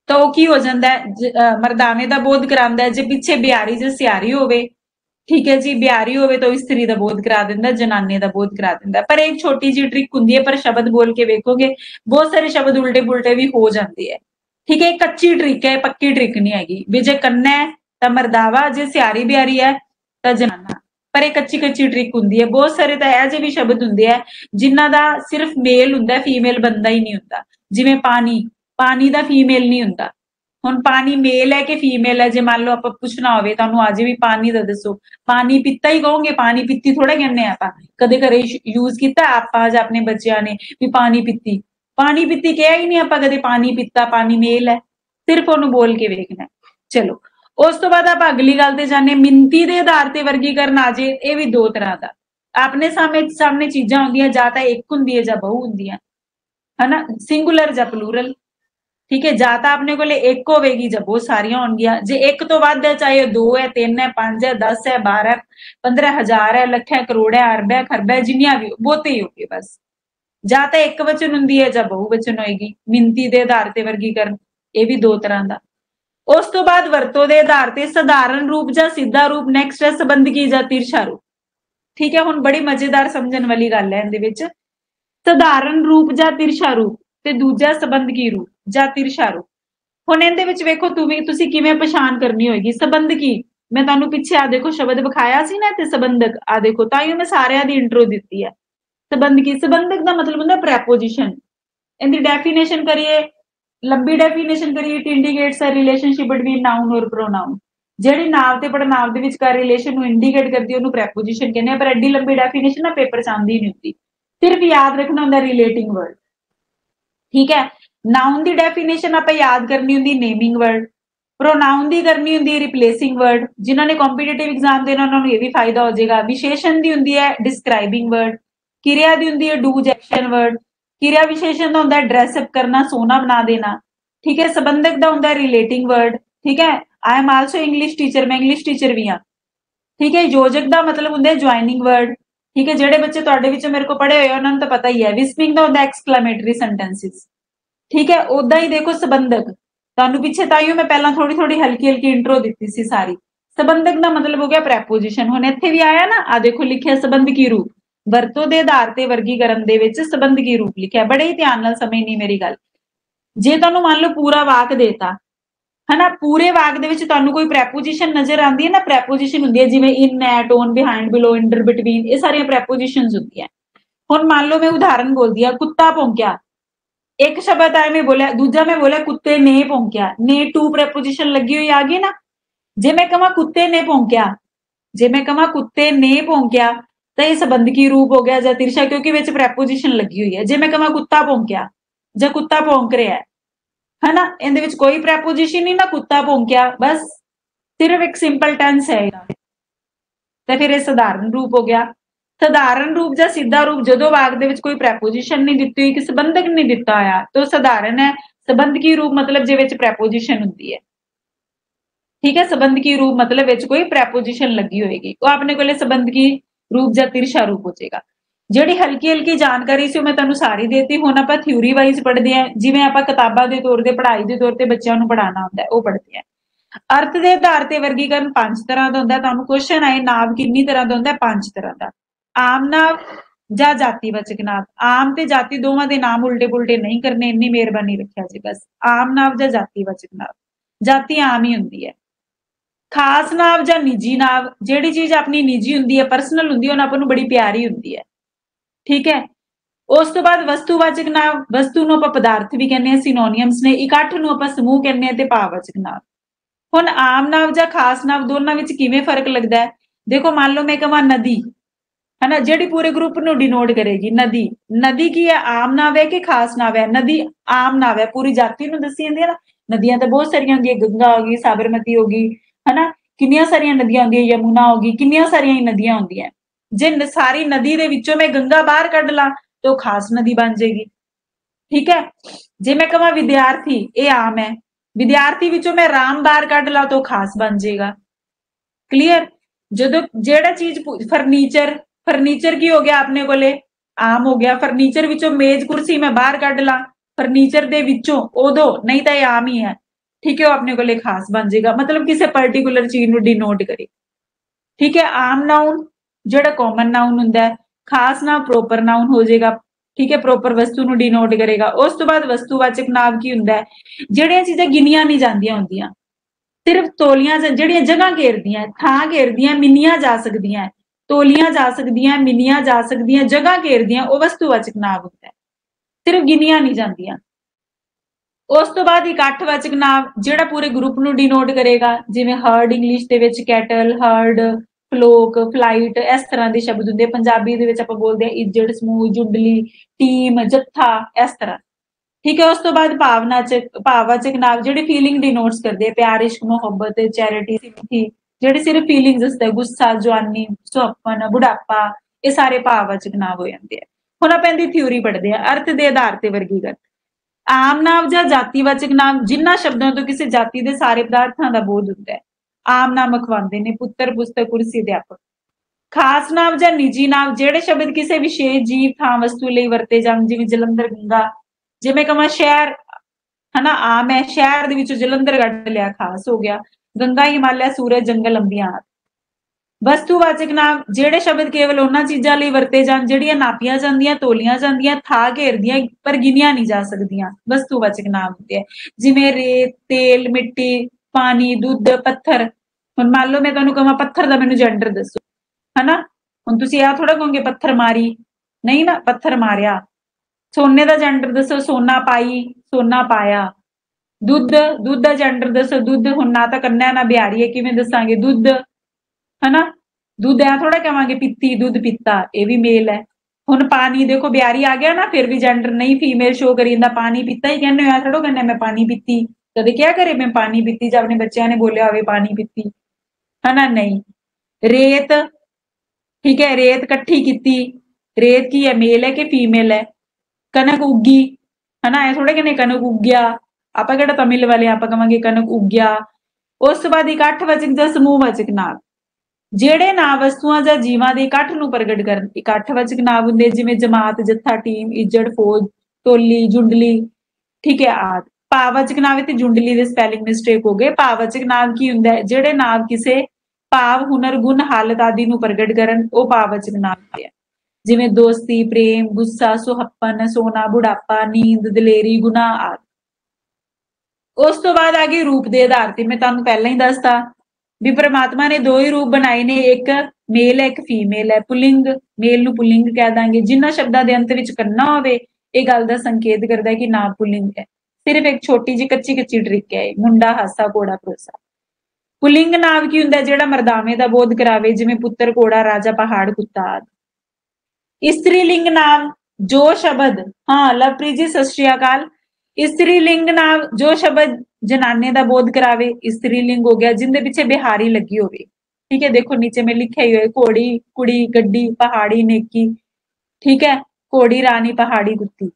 ਤਾਂ ਉਹ ਕੀ ਹੋ ਜਾਂਦਾ ਹੈ, ਮਰਦਾਨੇ ਦਾ ਬੋਧ ਕਰਾਉਂਦਾ ਹੈ। ਜੇ ਪਿੱਛੇ ਬਿਹਾਰੀ ਜਾਂ ਸਿਆਰੀ ਹੋਵੇ, ਠੀਕ ਹੈ ਜੀ, ਬਿਹਾਰੀ ਹੋਵੇ ਤਾਂ ਇਸਤਰੀ ਦਾ ਬੋਧ ਕਰਾ ਦਿੰਦਾ, ਜਨਾਨੇ ਦਾ ਬੋਧ ਕਰਾ ਦਿੰਦਾ। ਪਰ ਇੱਕ ਛੋਟੀ ਜਿਹੀ ਟ੍ਰਿਕ ਹੁੰਦੀ ਹੈ, ਪਰ ਸ਼ਬਦ ਬੋਲ ਕੇ ਵੇਖੋਗੇ ਬਹੁਤ ਸਾਰੇ ਸ਼ਬਦ ਉਲਟੇ ਪੁਲਟੇ ਵੀ ਹੋ ਜਾਂਦੇ ਹੈ। ਠੀਕ ਹੈ, ਕੱਚੀ ਟ੍ਰਿਕ ਹੈ, ਪੱਕੀ ਟ੍ਰਿਕ ਨਹੀਂ ਹੈਗੀ ਵੀ ਜੇ ਕੰਨਾ ਹੈ ਤਾਂ ਮਰਦਾਵਾ, ਜੇ ਸਿਆਰੀ ਬਿਹਾਰੀ ਹੈ ਤਾਂ ਜਨਾਨਾ। ਪਰ ਇਹ ਕੱਚੀ ਕੱਚੀ ਟ੍ਰਿਕ ਹੁੰਦੀ ਹੈ। ਬਹੁਤ ਸਾਰੇ ਤਾਂ ਇਹੋ ਜਿਹੇ ਵੀ ਸ਼ਬਦ ਹੁੰਦੇ ਆ ਜਿਨ੍ਹਾਂ ਦਾ ਸਿਰਫ ਮੇਲ ਹੁੰਦਾ, ਫੀਮੇਲ ਬੰਦਾ ਹੀ ਨਹੀਂ ਹੁੰਦਾ। ਜਿਵੇਂ ਪਾਣੀ, ਪਾਣੀ ਦਾ ਫੀਮੇਲ ਨਹੀਂ ਹੁੰਦਾ। ਹੁਣ ਪਾਣੀ ਮੇਲ ਹੈ ਕਿ ਫੀਮੇਲ ਹੈ, ਜੇ ਮੰਨ ਲਓ ਆਪਾਂ ਪੁੱਛਣਾ ਹੋਵੇ ਤੁਹਾਨੂੰ ਅੱਜ ਵੀ ਪਾਣੀ ਦਾ ਦੱਸੋ, ਪਾਣੀ ਪੀਤਾ ਹੀ ਕਹੋਗੇ, ਪਾਣੀ ਪੀਤੀ ਥੋੜਾ ਕਹਿੰਦੇ ਆਪਾਂ। ਕਦੇ ਘਰੇ ਯੂਜ਼ ਕੀਤਾ ਆਪਾਂ ਜਾਂ ਆਪਣੇ ਬੱਚਿਆਂ ਨੇ ਵੀ ਪਾਣੀ ਪੀਤੀ? ਪਾਣੀ ਪੀਤੀ ਕਿਹਾ ਹੀ ਨਹੀਂ ਆਪਾਂ ਕਦੇ, ਪਾਣੀ ਪੀਤਾ, ਪਾਣੀ ਮੇਲ ਹੈ, ਸਿਰਫ ਉਹਨੂੰ ਬੋਲ ਕੇ ਵੇਖਣਾ। ਚਲੋ, ਉਸ ਤੋਂ ਬਾਅਦ ਆਪਾਂ ਅਗਲੀ ਗੱਲ ਤੇ ਜਾਣੇ, ਮਿਣਤੀ ਦੇ ਆਧਾਰ ਤੇ ਵਰਗੀਕਰਨ ਆ ਜੇ। ਇਹ ਵੀ ਦੋ ਤਰ੍ਹਾਂ ਦਾ, ਆਪਣੇ ਸਾਹਮਣੇ ਚੀਜ਼ਾਂ ਹੁੰਦੀਆਂ, ਜਾਂ ਤਾਂ ਇੱਕ ਹੁੰਦੀ ਹੈ ਜਾਂ ਬਹੁ ਹੁੰਦੀਆਂ, ਹਨਾ, ਸਿੰਗੂਲਰ ਜਾਂ ਪਲੂਰਲ। ਠੀਕ ਹੈ, ਜਾਂ ਤਾਂ ਆਪਣੇ ਕੋਲੇ ਇੱਕ ਹੋਵੇਗੀ ਜਾਂ ਬਹੁਤ ਸਾਰੀਆਂ ਹੋਣਗੀਆਂ। ਜੇ ਇੱਕ ਤੋਂ ਵੱਧ ਹੈ, ਚਾਹੇ ਉਹ 2 ਹੈ, 3 ਹੈ, 5 ਹੈ, 10 ਹੈ, 12 ਹੈ, 15 ਹਜ਼ਾਰ ਹੈ, ਲੱਖ ਹੈ, ਕਰੋੜ ਹੈ, ਅਰਬ ਹੈ, ਖਰਬ ਹੈ, ਜਿੰਨੀਆਂ ਵੀ ਬਹੁਤੇ ਹੀ ਹੋਗੇ ਬਸ। ਜਾਂ ਤਾਂ ਇੱਕ ਵਚਨ ਹੁੰਦੀ ਹੈ ਜਾਂ ਬਹੁ ਵਚਨ ਹੋਏਗੀ। ਮਿਣਤੀ ਦੇ ਆਧਾਰ ਤੇ ਵਰਗੀਕਰਨ, ਇਹ ਵੀ ਦੋ ਤਰ੍ਹਾਂ ਦਾ। ਉਸ ਤੋਂ ਬਾਅਦ ਵਰਤੋਂ ਦੇ ਆਧਾਰ ਤੇ ਸਧਾਰਨ ਰੂਪ ਜਾਂ ਸਿੱਧਾ ਰੂਪ, ਨੈਕਸਟ ਹੈ ਸੰਬੰਧਕੀ ਜਾਂ ਤਿਰਛਾ ਰੂਪ। ਠੀਕ ਹੈ, ਹੁਣ ਬੜੀ ਮਜ਼ੇਦਾਰ ਸਮਝਣ ਵਾਲੀ ਗੱਲ ਹੈ ਇਹਦੇ ਵਿੱਚ। ਸਧਾਰਨ ਰੂਪ ਜਾਂ ਤਿਰਛਾ ਰੂਪ ਤੇ ਦੂਜਾ ਸੰਬੰਧਕੀ ਰੂਪ ਜਾਂ ਤਿਰਛਾ ਰੂਪ। ਹੁਣ ਇਹਦੇ ਵਿੱਚ ਵੇਖੋ ਤੁਸੀਂ ਕਿਵੇਂ ਪਛਾਣ ਕਰਨੀ ਹੋਏਗੀ। ਸੰਬੰਧਕੀ, ਮੈਂ ਤੁਹਾਨੂੰ ਪਿੱਛੇ ਆ ਦੇਖੋ ਸ਼ਬਦ ਵਿਖਾਇਆ ਸੀ ਨਾ, ਤੇ ਸੰਬੰਧਕ ਆ ਦੇਖੋ, ਤਾਂ ਹੀ ਮੈਂ ਸਾਰਿਆਂ ਦੀ ਇੰਟਰੋ ਦਿੱਤੀ ਹੈ। ਸੰਬੰਧਕੀ, ਸੰਬੰਧਕ ਦਾ ਮਤਲਬ ਹੁੰਦਾ ਪ੍ਰੈਪੋਜੀਸ਼ਨ। ਇਹਦੀ ਡੈਫੀਨੇਸ਼ਨ ਕਰੀਏ, ਲੰਬੀ ਡੈਫੀਨੇਸ਼ਨ ਕਰੀਏ, it indicates a relationship between noun ਔਰ ਪ੍ਰੋਨਾउन। ਜਿਹੜੀ ਨਾਮ ਤੇ ਪੜਨਾਮ ਦੇ ਵਿਚਕਾਰ ਰਿਲੇਸ਼ਨ ਨੂੰ ਇੰਡੀਕੇਟ ਕਰਦੀ ਉਹਨੂੰ ਪ੍ਰੈਪੋਜੀਸ਼ਨ ਕਹਿੰਦੇ ਆ। ਪਰ ਐਡੀ ਲੰਬੀ ਡੈਫੀਨੇਸ਼ਨ ਨਾ ਪੇਪਰ ਚ ਆਉਂਦੀ ਨਹੀਂ ਹੁੰਦੀ, ਸਿਰਫ ਯਾਦ ਰੱਖਣਾ ਹੁੰਦਾ ਰਿਲੇਟਿੰਗ ਵਰਡ। ਠੀਕ ਹੈ, ਨਾउन ਦੀ ਡੈਫੀਨੇਸ਼ਨ ਆਪਾਂ ਯਾਦ ਕਰਨੀ ਹੁੰਦੀ ਨੇਮਿੰਗ ਵਰਡ, ਪ੍ਰੋਨਾउन ਦੀ ਕਰਨੀ ਹੁੰਦੀ ਰਿਪਲੇਸਿੰਗ ਵਰਡ। ਜਿਨ੍ਹਾਂ ਨੇ ਕੰਪੀਟੀਟਿਵ ਐਗਜ਼ਾਮ ਦੇਣਾ ਉਹਨਾਂ ਨੂੰ ਇਹ ਵੀ ਫਾਇਦਾ ਹੋ ਜਾਏਗਾ। ਵਿਸ਼ੇਸ਼ਣ ਦੀ ਹੁੰਦੀ ਹੈ ਡਿਸਕ੍ਰਾਈਬਿੰਗ ਵਰਡ, ਕਿਰਿਆ ਦੀ ਹੁੰਦੀ ਹੈ ਡੂ ਐਕਸ਼ਨ ਵਰਡ। ਕਿਰਿਆ ਵਿਸ਼ੇਸ਼ਣ ਦਾ ਹੁੰਦਾ ਡਰੈਸ ਅਪ ਕਰਨਾ, ਸੋਹਣਾ ਬਣਾ ਦੇਣਾ। ਠੀਕ ਹੈ, ਸੰਬੰਧਕ ਦਾ ਹੁੰਦਾ ਰਿਲੇਟਿੰਗ ਵਰਡ। ਠੀਕ ਹੈ, I am also English teacher, ਮੈਂ ਇੰਗਲਿਸ਼ ਟੀਚਰ ਵੀ ਹਾਂ। ਠੀਕ ਹੈ, ਯੋਜਕ ਦਾ ਮਤਲਬ ਹੁੰਦਾ ਜੁਆਇਨਿੰਗ ਵਰਡ। ਠੀਕ ਹੈ, ਜਿਹੜੇ ਬੱਚੇ ਤੁਹਾਡੇ ਵਿੱਚੋਂ ਮੇਰੇ ਕੋਲ ਪੜ੍ਹੇ ਹੋਏ ਉਹਨਾਂ ਨੂੰ ਤਾਂ ਪਤਾ ਹੀ ਹੈ। ਵਿਸਪਿੰਗ ਦਾ ਹੁੰਦਾ ਐਕਸਕਲੇਮੇਟਰੀ ਸੈਂਟੈਂਸਿਸ। ਠੀਕ ਹੈ, ਉਦਾਂ ਹੀ ਦੇਖੋ ਸੰਬੰਧਕ, ਤੁਹਾਨੂੰ ਪਿੱਛੇ ਤਾਈਓ ਮੈਂ ਪਹਿਲਾਂ ਥੋੜੀ ਥੋੜੀ ਹਲਕੀ ਹਲਕੀ ਇੰਟਰੋ ਦਿੱਤੀ ਸੀ ਸਾਰੀ। ਸੰਬੰਧਕ ਦਾ ਮਤਲਬ ਹੋ ਗਿਆ ਪ੍ਰੈਪੋਜੀਸ਼ਨ। ਹੁਣ ਇੱਥੇ ਵੀ ਆਇਆ ਨਾ, ਆ ਦੇਖੋ ਲਿਖਿਆ ਸੰਬੰਧਕੀ ਰੂਪ, ਵਰਤੋਂ ਦੇ ਆਧਾਰ ਤੇ ਵਰਗੀਕਰਨ ਦੇ ਵਿੱਚ ਸੰਬੰਧਕੀ ਰੂਪ ਲਿਖਿਆ। ਬੜੇ ਹੀ ਧਿਆਨ ਨਾਲ ਸਮਝਣੀ ਮੇਰੀ ਗੱਲ। ਜੇ ਤੁਹਾਨੂੰ ਮੰਨ ਲਓ ਪੂਰਾ ਵਾਕ ਦੇਤਾ, ਹਨਾ, ਪੂਰੇ ਵਾਕ ਦੇ ਵਿੱਚ ਤੁਹਾਨੂੰ ਕੋਈ ਪ੍ਰੈਪੋਜੀਸ਼ਨ ਨਜ਼ਰ ਆਉਂਦੀ ਹੈ ਨਾ, ਪ੍ਰੈਪੋਜੀਸ਼ਨ ਹੁੰਦੀ ਹੈ ਜਿਵੇਂ in, at, on, behind, below, under, between, ਇਹ ਸਾਰੀਆਂ ਪ੍ਰੈਪੋਜੀਸ਼ਨਸ ਹੁੰਦੀਆਂ। ਹੁਣ ਮੰਨ ਲਓ ਮੈਂ ਉਦਾਹਰਨ ਬੋਲਦੀ ਆ, ਕੁੱਤਾ ਭੌਂਕਿਆ, ਇੱਕ ਸ਼ਬਦ ਆਇਆ ਮੈਂ ਬੋਲਿਆ, ਦੂਜਾ ਮੈਂ ਬੋਲਿਆ ਕੁੱਤੇ ਨੇ ਭੌਂਕਿਆ, ਨੇ ਟੂ ਪ੍ਰੈਪੋਜੀਸ਼ਨ ਲੱਗੀ ਹੋਈ ਆ ਗਈ ਨਾ। ਜੇ ਮੈਂ ਕਹਾਂ ਕੁੱਤੇ ਨੇ ਭੌਂਕਿਆ, ਜੇ ਮੈਂ ਕਹਾਂ ਕੁੱਤੇ ਨੇ ਭੌਂਕਿਆ ਤਾਂ ਇਹ ਸੰਬੰਧਕੀ ਰੂਪ ਹੋ ਗਿਆ ਜਾਂ ਤਿਰਛਾ, ਕਿਉਂਕਿ ਵਿੱਚ ਪ੍ਰੈਪੋਜੀਸ਼ਨ ਲੱਗੀ ਹੋਈ ਹੈ। ਜੇ ਮੈਂ ਕਹਾਂ ਕੁੱਤਾ ਭੌਂਕਿਆ ਜਾਂ ਕੁੱਤਾ ਭੌਂਕ ਰਿਹਾ, ਹਨਾ, ਇਹਦੇ ਵਿੱਚ ਕੋਈ ਪ੍ਰੈਪੋਜੀਸ਼ਨ ਨਹੀਂ ਨਾ, ਕੁੱਤਾ ਭੌਂਕਿਆ, ਬਸ ਸਿਰਫ ਇੱਕ ਸਿੰਪਲ ਟੈਂਸ ਹੈ ਇਹਦਾ। ਤੇ ਫਿਰ ਇਹ ਸਧਾਰਨ ਰੂਪ ਹੋ ਗਿਆ। ਸਧਾਰਨ ਰੂਪ ਜਾਂ ਸਿੱਧਾ ਰੂਪ, ਜਦੋਂ ਵਾਕ ਦੇ ਵਿੱਚ ਕੋਈ ਪ੍ਰੈਪੋਜੀਸ਼ਨ ਨਹੀਂ ਦਿੱਤੀ ਹੋਈ, ਕਿ ਸੰਬੰਧਕ ਨਹੀਂ ਦਿੱਤਾ ਹੋਇਆ, ਤਾਂ ਸਧਾਰਨ ਹੈ। ਸੰਬੰਧਕੀ ਰੂਪ ਮਤਲਬ ਜੇ ਵਿੱਚ ਪ੍ਰੈਪੋਜੀਸ਼ਨ ਹੁੰਦੀ ਹੈ। ਠੀਕ ਹੈ, ਸੰਬੰਧਕੀ ਰੂਪ ਮਤਲਬ ਵਿੱਚ ਕੋਈ ਪ੍ਰੈਪੋਜੀਸ਼ਨ ਲੱਗੀ ਹੋਏਗੀ, ਉਹ ਆਪਣੇ ਕੋਲੇ ਸੰਬੰਧਕੀ ਰੂਪ ਜਾਂ ਤਿਰਛਾ ਰੂਪ ਹੋ ਜਾਏਗਾ। ਜਿਹੜੀ ਹਲਕੀ ਹਲਕੀ ਜਾਣਕਾਰੀ ਸੀ ਉਹ ਮੈਂ ਤੁਹਾਨੂੰ ਸਾਰੀ ਦੇਤੀ। ਹੁਣ ਆਪਾਂ ਥਿਊਰੀ ਵਾਈਜ਼ ਪੜ੍ਹਦੇ ਹਾਂ, ਜਿਵੇਂ ਆਪਾਂ ਕਿਤਾਬਾਂ ਦੇ ਤੌਰ ਤੇ ਪੜ੍ਹਾਈ ਦੇ ਤੌਰ ਤੇ ਬੱਚਿਆਂ ਨੂੰ ਪੜ੍ਹਾਉਣਾ ਹੁੰਦਾ ਉਹ ਪੜ੍ਹਦੇ ਹਾਂ। ਅਰਥ ਦੇ ਆਧਾਰ ਤੇ ਵਰਗੀਕਰਨ 5 ਤਰ੍ਹਾਂ ਦਾ ਹੁੰਦਾ। ਤੁਹਾਨੂੰ ਕੁਐਸਚਨ ਆਏ ਨਾਂਵ ਕਿੰਨੀ ਤਰ੍ਹਾਂ ਦਾ ਹੁੰਦਾ? 5 ਤਰ੍ਹਾਂ ਦਾ। ਆਮ ਨਾਂਵ ਜਾਂ ਜਾਤੀਵਾਚਕ ਨਾਂਵ, ਆਮ ਤੇ ਜਾਤੀ ਦੋਵਾਂ ਦੇ ਨਾਮ ਉਲਟੇ ਪੁਲਟੇ ਨਹੀਂ ਕਰਨੇ, ਇੰਨੀ ਮਿਹਰਬਾਨੀ ਰੱਖਿਆ ਜੀ ਬਸ। ਆਮ ਨਾਂਵ ਜਾਂ ਜਾਤੀਵਾਚਕ ਨਾਂਵ, ਜਾਤੀ ਆਮ ਹੀ ਹੁੰਦੀ ਹੈ। ਖਾਸ ਨਾਂਵ ਜਾਂ ਨਿੱਜੀ ਨਾਂਵ, ਜਿਹੜੀ ਚੀਜ਼ ਆਪਣੀ ਨਿੱਜੀ ਹੁੰਦੀ ਹੈ, ਪਰਸਨਲ ਹੁੰਦੀ ਹੈ, ਉਹਨਾਂ ਆਪਾਂ ਨੂੰ ਬੜੀ ਪਿਆਰੀ ਹੁੰਦੀ ਹੈ। ਠੀਕ ਹੈ, ਉਸ ਤੋਂ ਬਾਅਦ ਵਸਤੂਵਾਚਕ ਨਾਂਵ, ਵਸਤੂ ਨੂੰ ਆਪਾਂ ਪਦਾਰਥ ਵੀ ਕਹਿੰਦੇ ਹਾਂ, ਸਿਨੋਨੀਅਮਸ ਨੇ। ਇਕੱਠ ਨੂੰ ਆਪਾਂ ਸਮੂਹ ਕਹਿੰਦੇ ਹਾਂ, ਤੇ ਭਾਵਵਾਚਕ ਨਾਂਵ। ਹੁਣ ਆਮ ਨਾਂਵ ਜਾਂ ਖਾਸ ਨਾਂਵ ਦੋਨਾਂ ਵਿੱਚ ਕਿਵੇਂ ਫਰਕ ਲੱਗਦਾ ਹੈ? ਦੇਖੋ ਮੰਨ ਲਓ ਮੈਂ ਕਹਾਂ ਨਦੀ, ਹਨਾ, ਜਿਹੜੀ ਪੂਰੇ ਗਰੁੱਪ ਨੂੰ ਡਿਨੋਟ ਕਰੇਗੀ। ਨਦੀ, ਨਦੀ ਕੀ ਹੈ? ਆਮ ਨਾਂਵ ਹੈ ਕਿ ਖਾਸ ਨਾਂਵ ਹੈ? ਨਦੀ ਆਮ ਨਾਂਵ ਹੈ, ਪੂਰੀ ਜਾਤੀ ਨੂੰ ਦੱਸੀ ਜਾਂਦੀ ਹੈ ਨਾ। ਨਦੀਆਂ ਤਾਂ ਬਹੁਤ ਸਾਰੀਆਂ ਹੁੰਦੀਆਂ, ਗੰਗਾ ਹੋ ਗਈ, ਸਾਬਰਮਤੀ ਹੋ ਗਈ, ਹਨਾ, ਕਿੰਨੀਆਂ ਸਾਰੀਆਂ ਨਦੀਆਂ ਹੁੰਦੀਆਂ, ਯਮੁਨਾ ਹੋ ਗਈ, ਕਿੰਨੀਆਂ ਸਾਰੀਆਂ ਹੀ ਨਦੀਆਂ ਹੁੰਦੀਆਂ। ਜੇ ਸਾਰੀ ਨਦੀ ਦੇ ਵਿੱਚੋਂ ਮੈਂ ਗੰਗਾ ਬਾਹਰ ਕੱਢ ਲਾਂ ਤੇ ਉਹ ਖਾਸ ਨਦੀ ਬਣ ਜਾਏਗੀ। ਠੀਕ ਹੈ, ਜੇ ਮੈਂ ਕਹਾਂ ਵਿਦਿਆਰਥੀ, ਇਹ ਆਮ ਹੈ, ਵਿਦਿਆਰਥੀ ਵਿੱਚੋਂ ਮੈਂ ਰਾਮ ਬਾਹਰ ਕੱਢ ਲਾਂ ਤਾਂ ਉਹ ਖਾਸ ਬਣ ਜਾਏਗਾ। ਕਲੀਅਰ? ਜਦੋਂ ਜਿਹੜਾ ਚੀਜ਼ ਫਰਨੀਚਰ, ਫਰਨੀਚਰ ਕੀ ਹੋ ਗਿਆ ਆਪਣੇ ਕੋਲੇ? ਆਮ ਹੋ ਗਿਆ। ਫਰਨੀਚਰ ਵਿੱਚੋਂ ਮੇਜ਼ ਕੁਰਸੀ ਮੈਂ ਬਾਹਰ ਕੱਢ ਲਾਂ, ਫਰਨੀਚਰ ਦੇ ਵਿੱਚੋਂ, ਉਦੋਂ, ਨਹੀਂ ਤਾਂ ਇਹ ਆਮ ਹੀ ਹੈ। ठीक है, वो अपने को खास बन जाएगा, मतलब किसी पर्टिकुलर चीज ਨੂੰ डिनोट करे। ठीक है, आम नाउन ਜਿਹੜਾ कॉमन नाउन ਹੁੰਦਾ ਹੈ, ਖਾਸ ਨਾਮ ਪ੍ਰੋਪਰ ਨਾउन ਹੋ ਜਾਏਗਾ। ਠੀਕ ਹੈ, ਪ੍ਰੋਪਰ ਵਸਤੂ ਨੂੰ ਡਿਨੋਟ ਕਰੇਗਾ। ਉਸ ਤੋਂ ਬਾਅਦ ਵਸਤੂਵਾਚਕ ਨਾਮ ਕੀ ਹੁੰਦਾ ਹੈ, ਜਿਹੜੀਆਂ ਚੀਜ਼ਾਂ ਗਿਣੀਆਂ ਨਹੀਂ ਜਾਂਦੀਆਂ ਹੁੰਦੀਆਂ, ਸਿਰਫ ਤੋਲੀਆਂ ਜਿਹੜੀਆਂ ਜਗ੍ਹਾ ਘੇਰਦੀਆਂ, ਥਾਂ ਘੇਰਦੀਆਂ, ਮਿਨੀਆਂ ਜਾ ਸਕਦੀਆਂ, ਤੋਲੀਆਂ ਜਾ ਸਕਦੀਆਂ, ਮਿਨੀਆਂ ਜਾ ਸਕਦੀਆਂ, ਜਗ੍ਹਾ ਘੇਰਦੀਆਂ, ਉਹ ਵਸਤੂਵਾਚਕ ਨਾਮ ਹੁੰਦਾ ਹੈ, ਸਿਰਫ ਗਿਣੀਆਂ ਨਹੀਂ ਜਾਂਦੀਆਂ। ਉਸ ਤੋਂ ਬਾਅਦ ਇਕੱਠਵਾਚਕ ਨਾਮ ਜਿਹੜਾ ਪੂਰੇ ਗਰੁੱਪ ਨੂੰ ਡਿਨੋਟ ਕਰੇਗਾ, ਜਿਵੇਂ ਹਰਡ ਇੰਗਲਿਸ਼ ਦੇ ਵਿੱਚ ਕੈਟਲ, ਹਰਡ, ਫਲੋਕ, ਫਲਾਈਟ, ਇਸ ਤਰ੍ਹਾਂ ਦੇ ਸ਼ਬਦ ਹੁੰਦੇ। ਪੰਜਾਬੀ ਦੇ ਵਿੱਚ ਆਪਾਂ ਬੋਲਦੇ ਹਾਂ ਇੱਜੜ, ਸਮੂਹ, ਜੁੰਡਲੀ, ਟੀਮ, ਜੱਥਾ, ਇਸ ਤਰ੍ਹਾਂ। ਠੀਕ ਹੈ, ਉਸ ਤੋਂ ਬਾਅਦ ਭਾਵਵਾਚਕ ਨਾਮ ਜਿਹੜੇ ਫੀਲਿੰਗ ਡਿਨੋਟਸ ਕਰਦੇ, ਪਿਆਰ, ਇਸ਼ਕ, ਮੁਹੱਬਤ, ਚੈਰਿਟੀ, ਸਿੰਪਥੀ, ਜਿਹੜੇ ਸਿਰਫ ਫੀਲਿੰਗਸ ਦੱਸਦੇ, ਗੁੱਸਾ, ਜਵਾਨੀ, ਸੁਹੱਪਨ, ਬੁਢਾਪਾ, ਇਹ ਸਾਰੇ ਭਾਵਵਾਚਕ ਨਾਮ ਹੋ ਜਾਂਦੇ ਆ। ਹੁਣ ਆਪਾਂ ਇਹਦੀ ਥਿਊਰੀ ਪੜ੍ਹਦੇ ਆ, ਅਰਥ ਦੇ ਆਧਾਰ ਤੇ ਵਰਗੀਕਰਨ। ਆਮ ਨਾਮ ਜਾਂ ਜਾਤੀਵਾਚਕ ਨਾਮ ਜਿਨ੍ਹਾਂ ਸ਼ਬਦਾਂ ਤੋਂ ਕਿਸੇ ਜਾਤੀ ਦੇ ਸਾਰੇ ਪਦਾਰਥਾਂ ਦਾ ਬੋਧ ਹੁੰਦਾ ਹੈ। ਆਮ ਨਾਮ ਅਖਵਾਉਂਦੇ ਨੇ ਪੁੱਤਰ, ਪੁਸਤਕ, ਕੁਰਸੀ, ਅਧਿਆਪਕ। ਖਾਸ ਨਾਮ ਜਾਂ ਨਿੱਜੀ ਨਾਮ ਜਿਹੜੇ ਸ਼ਬਦ ਕਿਸੇ ਵਿਸ਼ੇਸ਼ ਜੀਵ, ਥਾਂ, ਵਸਤੂ ਲਈ ਵਰਤੇ ਜਾਣ, ਜਿਵੇਂ ਜਲੰਧਰ, ਗੰਗਾ। ਜਿਵੇਂ ਕਹਾਂ ਸ਼ਹਿਰ, ਹਨਾ, ਆਮ ਹੈ, ਸ਼ਹਿਰ ਦੇ ਵਿੱਚੋਂ ਜਲੰਧਰ ਕੱਢ ਲਿਆ, ਖਾਸ ਹੋ ਗਿਆ। ਗੰਗਾ, ਹਿਮਾਲਿਆ, ਸੂਰਜ, ਜੰਗਲ, ਅੰਬੀਆਂ। ਵਸਤੂਵਾਚਕ ਨਾਮ ਜਿਹੜੇ ਸ਼ਬਦ ਕੇਵਲ ਉਹਨਾਂ ਚੀਜ਼ਾਂ ਲਈ ਵਰਤੇ ਜਾਣ ਜਿਹੜੀਆਂ ਨਾਪੀਆਂ ਜਾਂਦੀਆਂ, ਤੋਲੀਆਂ ਜਾਂਦੀਆਂ, ਥਾਂ ਘੇਰਦੀਆਂ, ਪਰ ਗਿਣੀਆਂ ਨਹੀਂ ਜਾ ਸਕਦੀਆਂ, ਵਸਤੂਵਾਚਕ ਨਾਮ ਹੁੰਦੇ ਆ। ਜਿਵੇਂ ਰੇਤ, ਤੇਲ, ਮਿੱਟੀ, ਪਾਣੀ, ਦੁੱਧ, ਪੱਥਰ। ਹੁਣ ਮੰਨ ਲਓ ਮੈਂ ਤੁਹਾਨੂੰ ਕਹਾਂ ਪੱਥਰ ਦਾ ਮੈਨੂੰ ਜੈਂਡਰ ਦੱਸੋ, ਹਨਾ, ਹੁਣ ਤੁਸੀਂ ਆ ਥੋੜਾ ਕਹੋਗੇ ਪੱਥਰ ਮਾਰੀ, ਨਹੀਂ ਨਾ, ਪੱਥਰ ਮਾਰਿਆ। ਸੋਨੇ ਦਾ ਜੈਂਡਰ ਦੱਸੋ, ਸੋਨਾ ਪਾਈ, ਸੋਨਾ ਪਾਇਆ। ਦੁੱਧ, ਦੁੱਧ ਦਾ ਜੈਂਡਰ ਦੱਸੋ, ਦੁੱਧ। ਹੁਣ ਨਾ ਤਾਂ ਕੰਨਿਆ ਨਾ ਬਿਹਾਰੀ ਹੈ, ਕਿਵੇਂ ਦੱਸਾਂਗੇ ਦੁੱਧ, ਹਨਾ। ਦੁੱਧ ਐ ਥੋੜਾ ਕਹਾਂਗੇ ਪੀਤੀ, ਦੁੱਧ ਪੀਤਾ, ਇਹ ਵੀ ਮੇਲ ਹੈ। ਹੁਣ ਪਾਣੀ ਦੇਖੋ, ਬਿਹਾਰੀ ਆ ਗਿਆ ਨਾ, ਫਿਰ ਵੀ ਜੈਂਡਰ ਨਹੀਂ, ਫੀਮੇਲ ਸ਼ੋ ਕਰੀ ਜਾਂਦਾ, ਪਾਣੀ ਪੀਤਾ ਹੀ ਕਹਿੰਦੇ ਹੋ, ਐ ਥੋੜਾ ਕਹਿੰਦੇ ਮੈਂ ਪਾਣੀ ਪੀਤੀ। ਕਦੇ ਕਿਆ ਕਰੇ ਮੈਂ ਪਾਣੀ ਪੀਤੀ, ਜਾਂ ਆਪਣੇ ਬੱਚਿਆਂ ਨੇ ਬੋਲਿਆ ਹੋਵੇ ਪਾਣੀ ਪੀਤੀ, ਹਨਾ, ਨਹੀਂ। ਰੇਤ, ਠੀਕ ਹੈ, ਰੇਤ ਇਕੱਠੀ ਕੀਤੀ, ਰੇਤ ਕੀ ਹੈ, ਮੇਲ ਹੈ ਕਿ ਫੀਮੇਲ ਹੈ। ਕਣਕ ਉੱਗੀ, ਹਨਾ, ਐ ਥੋੜੇ ਕਹਿੰਦੇ ਕਣਕ ਉੱਗਿਆ, ਆਪਾਂ ਕਿਹੜਾ ਤਮਿਲ ਵਾਲੇ, ਆਪਾਂ ਕਵਾਂਗੇ ਕਣਕ ਉੱਗਿਆ। ਉਸ ਤੋਂ ਬਾਅਦ ਇਕੱਠਵਾਚਕ ਜਾਂ ਸਮੂਹਵਾਚਕ ਨਾਮ ਜਿਹੜੇ ਨਾਂ ਵਸਤੂਆਂ ਜਾਂ ਜੀਵਾਂ ਦੇ ਇਕੱਠ ਨੂੰ ਪ੍ਰਗਟ ਕਰਨ, ਇਕੱਠਵਾਚਕ ਨਾਮ ਹੁੰਦੇ, ਜਿਵੇਂ ਜਮਾਤ, ਜੱਥਾ, ਟੀਮ, ਇੱਜੜ, ਫੌਜ, ਟੋਲੀ, ਜੁੰਡਲੀ। ਠੀਕ ਹੈ, ਆਦਿ। ਭਾਵਵਾਚਕ ਨਾਮ ਤੇ ਜੁੰਡਲੀ ਦੇ ਸਪੈਲਿੰਗ ਮਿਸਟੇਕ ਹੋ ਗਏ। ਭਾਵਵਾਚਕ ਨਾਮ ਕੀ ਹੁੰਦਾ ਹੈ, ਜਿਹੜੇ ਨਾਮ ਕਿਸੇ ਭਾਵ, ਹੁਨਰ, ਗੁਣ, ਹਾਲਤ ਆਦਿ ਨੂੰ ਪ੍ਰਗਟ ਕਰਨ, ਉਹ ਭਾਵਵਾਚਕ ਨਾਮ ਹੁੰਦੇ ਆ। ਜਿਵੇਂ ਦੋਸਤੀ, ਪ੍ਰੇਮ, ਗੁੱਸਾ, ਸੁਹੱਪਨ, ਸੋਨਾ, ਬੁਢਾਪਾ, ਨੀਂਦ, ਦਲੇਰੀ, ਗੁਨਾਹ ਆਦਿ। ਉਸ ਤੋਂ ਬਾਅਦ ਆ ਗਏ ਰੂਪ ਦੇ ਆਧਾਰ ਤੇ। ਮੈਂ ਤੁਹਾਨੂੰ ਪਹਿਲਾਂ ਹੀ ਦੱਸਤਾ ਵੀ ਪ੍ਰਮਾਤਮਾ ਨੇ ਦੋ ਹੀ ਰੂਪ ਬਣਾਏ ਨੇ, ਇੱਕ ਮੇਲ ਹੈ, ਇੱਕ ਫੀਮੇਲ ਹੈ। ਪੁਲਿੰਗ, ਮੇਲ ਨੂੰ ਪੁਲਿੰਗ ਕਹਿ ਦਾਂਗੇ। ਜਿਨ੍ਹਾਂ ਸ਼ਬਦਾਂ ਦੇ ਅੰਤ ਵਿੱਚ ਕੰਨਾ ਹੋਵੇ, ਇਹ ਗੱਲ ਦਾ ਸੰਕੇਤ ਕਰਦਾ ਹੈ ਕਿ ਨਾਮ ਪੁਲਿੰਗ ਹੈ। ਸਿਰਫ ਇੱਕ ਛੋਟੀ ਜਿਹੀ ਕੱਚੀ ਕੱਚੀ ਟ੍ਰਿਕ ਹੈ, ਮੁੰਡਾ, ਹਾਸਾ, ਘੋੜਾ, ਭਰੋਸਾ। ਪੁਲਿੰਗ ਨਾਮ ਕੀ ਹੁੰਦਾ, ਜਿਹੜਾ ਮਰਦਾਵੇਂ ਦਾ ਬੋਧ ਕਰਾਵੇ, ਜਿਵੇਂ ਪੁੱਤਰ, ਘੋੜਾ, ਰਾਜਾ, ਪਹਾੜ, ਕੁੱਤਾ ਆਦਿ। ਇਸਤਰੀ ਲਿੰਗ ਨਾਮ ਜੋ ਸ਼ਬਦ, ਹਾਂ ਲਵਪ੍ਰੀਤ ਜੀ ਸਤਿ ਸ਼੍ਰੀ ਅਕਾਲ। ਇਸਤਰੀ ਲਿੰਗ ਨਾਮ ਜੋ ਸ਼ਬਦ ਜਨਾਨੇ ਦਾ ਬੋਧ ਕਰਾਵੇ, ਇਸਤਰੀ ਲਿੰਗ ਹੋ ਗਿਆ। ਜਿੰਦੇ ਪਿੱਛੇ ਬਿਹਾਰੀ ਲੱਗੀ ਹੋਵੇ। ਠੀਕ ਹੈ, ਦੇਖੋ ਨੀਚੇ ਮੈਂ ਲਿਖਿਆ ਹੀ ਹੋਇਆ, ਘੋੜੀ, ਕੁੜੀ, ਗੱਡੀ, ਪਹਾੜੀ, ਨੇਕੀ। ਠੀਕ ਹੈ, ਘੋੜੀ, ਰਾਣੀ, ਪਹਾੜੀ, ਕੁੱਤੀ।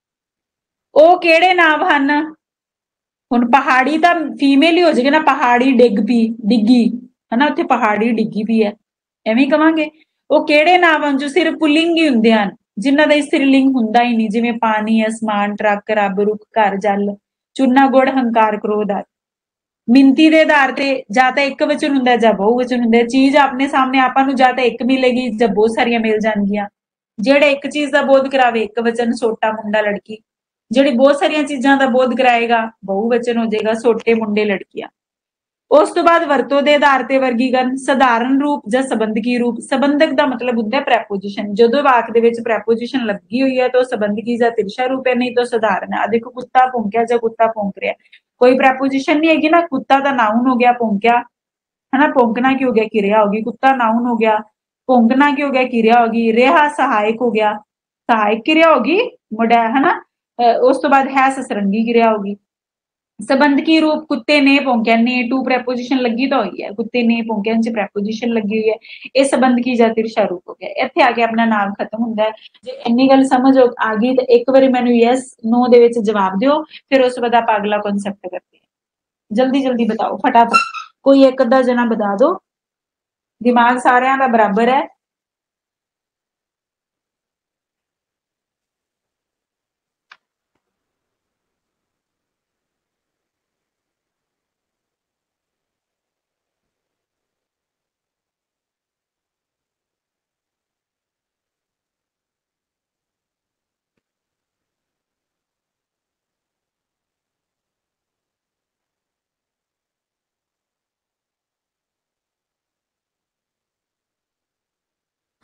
ਉਹ ਕਿਹੜੇ ਨਾਮ ਹਨ? ਹੁਣ ਪਹਾੜੀ ਤਾਂ ਫੀਮੇਲ ਹੀ ਹੋ ਜਾਏਗੀ ਨਾ, ਪਹਾੜੀ ਡਿੱਗ ਪਈ, ਡਿੱਗੀ, ਹਨਾ, ਉੱਥੇ ਪਹਾੜੀ ਡਿੱਗੀ ਪਈ ਹੈ, ਐਵੇਂ ਕਵਾਂਗੇ। ਉਹ ਕਿਹੜੇ ਨਾਮ ਹਨ ਜੋ ਸਿਰਫ ਪੁਲਿੰਗ ਹੀ ਹੁੰਦੇ ਹਨ, ਜਿਨ੍ਹਾਂ ਦਾ ਇਸਤਰੀਲਿੰਗ ਹੁੰਦਾ ਹੀ ਨਹੀਂ, ਜਿਵੇਂ ਪਾਣੀ, ਅਸਮਾਨ, ਟਰੱਕ, ਰੱਬ, ਰੁੱਖ, ਘਰ, ਜਲ, ਚੂਨਾ, ਗੁੜ, ਹੰਕਾਰ, ਕ੍ਰੋਧ ਆਦਿ। ਮਿਣਤੀ ਦੇ ਆਧਾਰ ਤੇ ਜਾਂ ਤਾਂ ਇੱਕ ਵਚਨ ਹੁੰਦਾ ਜਾਂ ਬਹੁਵਚਨ ਹੁੰਦਾ। ਚੀਜ਼ ਆਪਣੇ ਸਾਹਮਣੇ ਆਪਾਂ ਨੂੰ ਜਾਂ ਤਾਂ ਇੱਕ ਮਿਲੇਗੀ ਜਾਂ ਬਹੁਤ ਸਾਰੀਆਂ ਮਿਲ ਜਾਣਗੀਆਂ। ਜਿਹੜੇ ਇੱਕ ਚੀਜ਼ ਦਾ ਬੋਧ ਕਰਾਵੇ, ਇੱਕ ਵਚਨ, ਛੋਟਾ, ਮੁੰਡਾ, ਲੜਕੀ। ਜਿਹੜੀ ਬਹੁਤ ਸਾਰੀਆਂ ਚੀਜ਼ਾਂ ਦਾ ਬੋਧ ਕਰਾਏਗਾ, ਬਹੁਵਚਨ ਹੋ ਜਾਏਗਾ, ਛੋਟੇ, ਮੁੰਡੇ, ਲੜਕੀਆਂ। ਉਸ ਤੋਂ ਬਾਅਦ ਵਰਤੋਂ ਦੇ ਆਧਾਰ ਤੇ ਵਰਗੀਕਰਨ, ਸਧਾਰਨ ਰੂਪ ਜਾਂ ਸੰਬੰਧਕੀ ਰੂਪ। ਸੰਬੰਧਕ ਦਾ ਮਤਲਬ ਹੁੰਦਾ ਪ੍ਰੈਪੋਜੀਸ਼ਨ। ਜਦੋਂ ਵਾਕ ਦੇ ਵਿੱਚ ਪ੍ਰੈਪੋਜੀਸ਼ਨ ਲੱਗੀ ਹੋਈ ਹੈ ਤਾਂ ਉਹ ਸੰਬੰਧਕੀ ਜਾਂ ਤਿਰਛਾ ਰੂਪ ਹੈ, ਨਹੀਂ ਤਾਂ ਸਧਾਰਨ ਹੈ। ਆ ਦੇਖੋ, ਕੁੱਤਾ ਭੌਂਕਿਆ ਜਾਂ ਕੁੱਤਾ ਭੌਂਕ ਰਿਹਾ, ਕੋਈ ਪ੍ਰੈਪੋਜੀਸ਼ਨ ਨਹੀਂ ਹੈਗੀ ਨਾ। ਕੁੱਤਾ ਦਾ ਨਾਉਨ ਹੋ ਗਿਆ, ਭੌਂਕਿਆ, ਹਨਾ, ਭੌਂਕਣਾ ਕੀ ਹੋ ਗਿਆ, ਕਿਰਿਆ ਹੋ ਗਈ। ਕੁੱਤਾ ਨਾਉਨ ਹੋ ਗਿਆ, ਭੌਂਕਣਾ ਕੀ ਹੋ ਗਿਆ, ਕਿਰਿਆ ਹੋ ਗਈ। ਰਿਹਾ ਸਹਾਇਕ ਹੋ ਗਿਆ, ਸਹਾਇਕ ਕਿਰਿਆ ਹੋ ਗਈ, ਮੁੰਡਾ, ਹਨਾ। ਉਸ ਤੋਂ ਬਾਅਦ ਹੈ ਸਸਰੰਗੀ ਕਿਰਿਆ ਹੋ ਗਈ। ਸੰਬੰਧਕੀ ਰੂਪ, ਕੁੱਤੇ ਨੇ ਭੌਂਕਿਆ, ਨੇ ਟੂ ਪ੍ਰੈਪੋਜੀਸ਼ਨ ਲੱਗੀ ਤਾਂ ਹੋਈ ਹੈ, ਕੁੱਤੇ ਨੇ ਭੌਂਕਿਆ ਚ ਪ੍ਰੈਪੋਜੀਸ਼ਨ ਲੱਗੀ ਹੋਈ ਹੈ, ਇਹ ਸੰਬੰਧਕੀ ਜਾਂ ਤਿਰਛਾ ਰੂਪ ਹੋ ਗਿਆ। ਇੱਥੇ ਆ ਕੇ ਆਪਣਾ ਨਾਮ ਖਤਮ ਹੁੰਦਾ ਹੈ। ਜੇ ਇੰਨੀ ਗੱਲ ਸਮਝ ਆ ਗਈ ਤਾਂ ਇੱਕ ਵਾਰੀ ਮੈਨੂੰ ਯੈਸ ਨੋ ਦੇ ਵਿੱਚ ਜਵਾਬ ਦਿਓ, ਫਿਰ ਉਸ ਤੋਂ ਬਾਅਦ ਆਪਾਂ ਅਗਲਾ ਕਨਸੈਪਟ ਕਰਦੇ ਹਾਂ। ਜਲਦੀ ਜਲਦੀ ਬਤਾਓ, ਫਟਾਫਟ, ਕੋਈ ਇੱਕ ਅੱਧਾ ਜਣਾ ਬਤਾ ਦੋ, ਦਿਮਾਗ ਸਾਰਿਆਂ ਦਾ ਬਰਾਬਰ ਹੈ।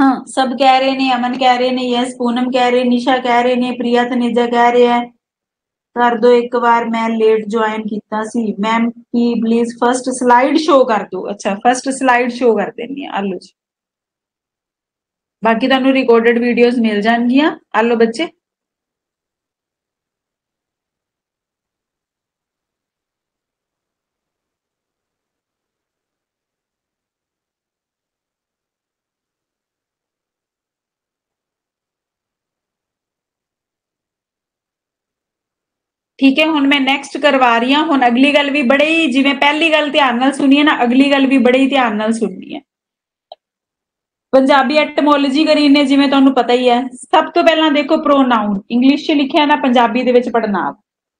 सब कह रहे ने, अमन कह रहे ने, यस पूनम कह रहे, निशा कह रहे ने, प्रिया तनेजा कह रहे है कर दो एक बार, मैं लेट ज्वाइन किया सी मैम की प्लीज फर्स्ट स्लाइड शो कर दो। अच्छा फर्स्ट स्लाइड शो कर देनी है, आलो जी, बाकी तुहानू रिकॉर्डेड वीडियोस मिल जाएंगियां। आलो बच्चे, ठीक है हुण मैं नैक्सट करवा रही हूं। हुण अगली गल भी बड़े ही, जिवें पहली गल ध्यान नाल सुनी है ना, अगली गल भी बड़े ही ध्यान नाल सुननी है। पंजाबी एटमोलॉजी करी ने, जिवें तुहानू पता ही है। सब तो पहला देखो प्रोनाउन इंग्लिश च लिखिया ना, पंजाबी दे विच पड़नाव।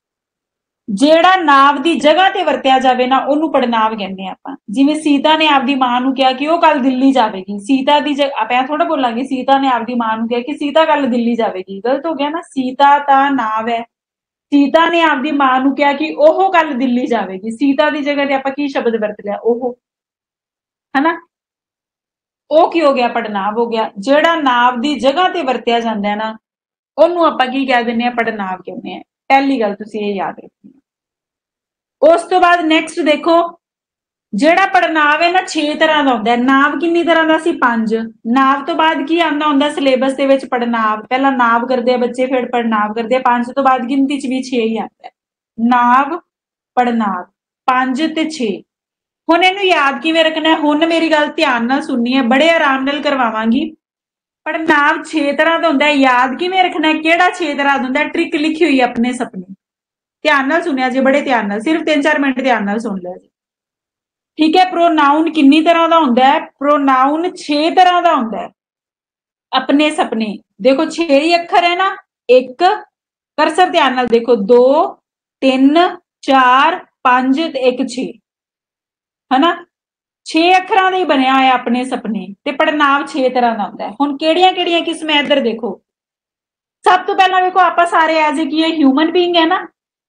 ਜਿਹੜਾ ਨਾਵ ਦੀ ਜਗ੍ਹਾ ਤੇ ਵਰਤਿਆ ਜਾਵੇ ਨਾ ਉਹਨੂੰ ਪੜਨਾਵ ਕਹਿੰਦੇ ਆ ਆਪਾਂ। ਜਿਵੇਂ ਸੀਤਾ ਨੇ ਆਪਦੀ ਮਾਂ ਨੂੰ ਕਿਹਾ ਕਿ ਉਹ ਕੱਲ ਦਿੱਲੀ ਜਾਵੇਗੀ, ਸੀਤਾ ਦੀ ਆਪਾਂ ਥੋੜਾ ਬੋਲਾਂਗੇ ਸੀਤਾ ਨੇ ਆਪਦੀ ਮਾਂ ਨੂੰ ਕਿਹਾ ਕਿ ਸੀਤਾ ਕੱਲ ਦਿੱਲੀ ਜਾਵੇਗੀ, ਗਲਤ ਹੋ ਗਿਆ ਨਾ। ਸੀਤਾ ਤਾਂ ਨਾਵ ਹੈ, ਸੀਤਾ ਨੇ ਆਪਦੀ ਮਾਂ ਨੂੰ ਕਿਹਾ ਕਿ ਉਹ ਕੱਲ ਦਿੱਲੀ ਜਾਵੇਗੀ, ਸੀਤਾ ਦੀ ਜਗ੍ਹਾ ਤੇ ਆਪਾਂ ਕੀ ਸ਼ਬਦ ਵਰਤ ਲਿਆ, ਉਹ, ਹਨਾ। ਉਹ ਕੀ ਹੋ ਗਿਆ, ਪੜਨਾਵ ਹੋ ਗਿਆ। ਜਿਹੜਾ ਨਾਵ ਦੀ ਜਗ੍ਹਾ ਤੇ ਵਰਤਿਆ ਜਾਂਦਾ ਹੈ ਨਾ ਉਹਨੂੰ ਆਪਾਂ ਕੀ ਕਹਿ ਦਿੰਦੇ ਆ, ਪੜਨਾਵ ਕਹਿੰਦੇ ਆ। ਪਹਿਲੀ ਗੱਲ ਤੁਸੀਂ ਇਹ ਯਾਦ ਰੱਖਣੀ। ਉਸ ਤੋਂ ਬਾਅਦ ਨੈਕਸਟ ਦੇਖੋ, ਜਿਹੜਾ ਪੜਨਾਵ ਹੈ ਨਾ 6 ਤਰ੍ਹਾਂ ਦਾ ਹੁੰਦਾ ਹੈ। ਨਾਵ ਕਿੰਨੀ ਤਰ੍ਹਾਂ ਦਾ ਸੀ, 5। ਨਾਵ ਤੋਂ ਬਾਅਦ ਕੀ ਆਉਂਦਾ ਹੁੰਦਾ ਸਿਲੇਬਸ ਦੇ ਵਿੱਚ, ਪੜਨਾਵ। ਪਹਿਲਾਂ ਨਾਵ ਕਰਦੇ ਆ ਬੱਚੇ, ਫਿਰ ਪੜਨਾਵ ਕਰਦੇ ਆ। 5 ਤੋਂ ਬਾਅਦ ਗਿਣਤੀ ਚ ਵੀ 6 ਹੀ ਆਉਂਦਾ ਹੈ, ਨਾਵ ਪੜਨਾਵ 5 ਤੇ 6। ਹੁਣ ਇਹਨੂੰ ਯਾਦ ਕਿਵੇਂ ਰੱਖਣਾ ਹੈ, ਹੁਣ ਮੇਰੀ ਗੱਲ ਧਿਆਨ ਨਾਲ ਸੁਣਨੀ ਹੈ, ਬੜੇ ਆਰਾਮ ਨਾਲ ਕਰਵਾਵਾਂਗੀ। ਪੜਨਾਵ 6 ਤਰ੍ਹਾਂ ਦਾ ਹੁੰਦਾ ਹੈ, ਯਾਦ ਕਿਵੇਂ ਰੱਖਣਾ ਹੈ, ਕਿਹੜਾ 6 ਤਰ੍ਹਾਂ ਦਾ ਹੁੰਦਾ ਹੈ, ਟ੍ਰਿਕ ਲਿਖੀ ਹੋਈ ਹੈ ਆਪਣੇ ਸੁਪਨੇ। ध्यान नाल सुनिया जी, बड़े ध्यान नाल, सिर्फ 3-4 मिनट ध्यान नाल सुन लिया जी, ठीक है। प्रोनाउन किन्नी तरह का होंदा है, प्रोनाउन 6 तरह का होंदा है। अपने सपने देखो 6 ही अखर है ना, एक करसर ध्यान नाल देखो, 2 3 4 5 ते 1 6, है ना। 6 अखरां दा ही बनिया होया अपने सपने, ते पड़नाव 6 तरह का होंदा है। हुण किहड़ियां-किहड़ियां किस्मां इधर देखो। सब तो पहला देखो आप सारे एज ए की ह्यूमन बीइंग है ना,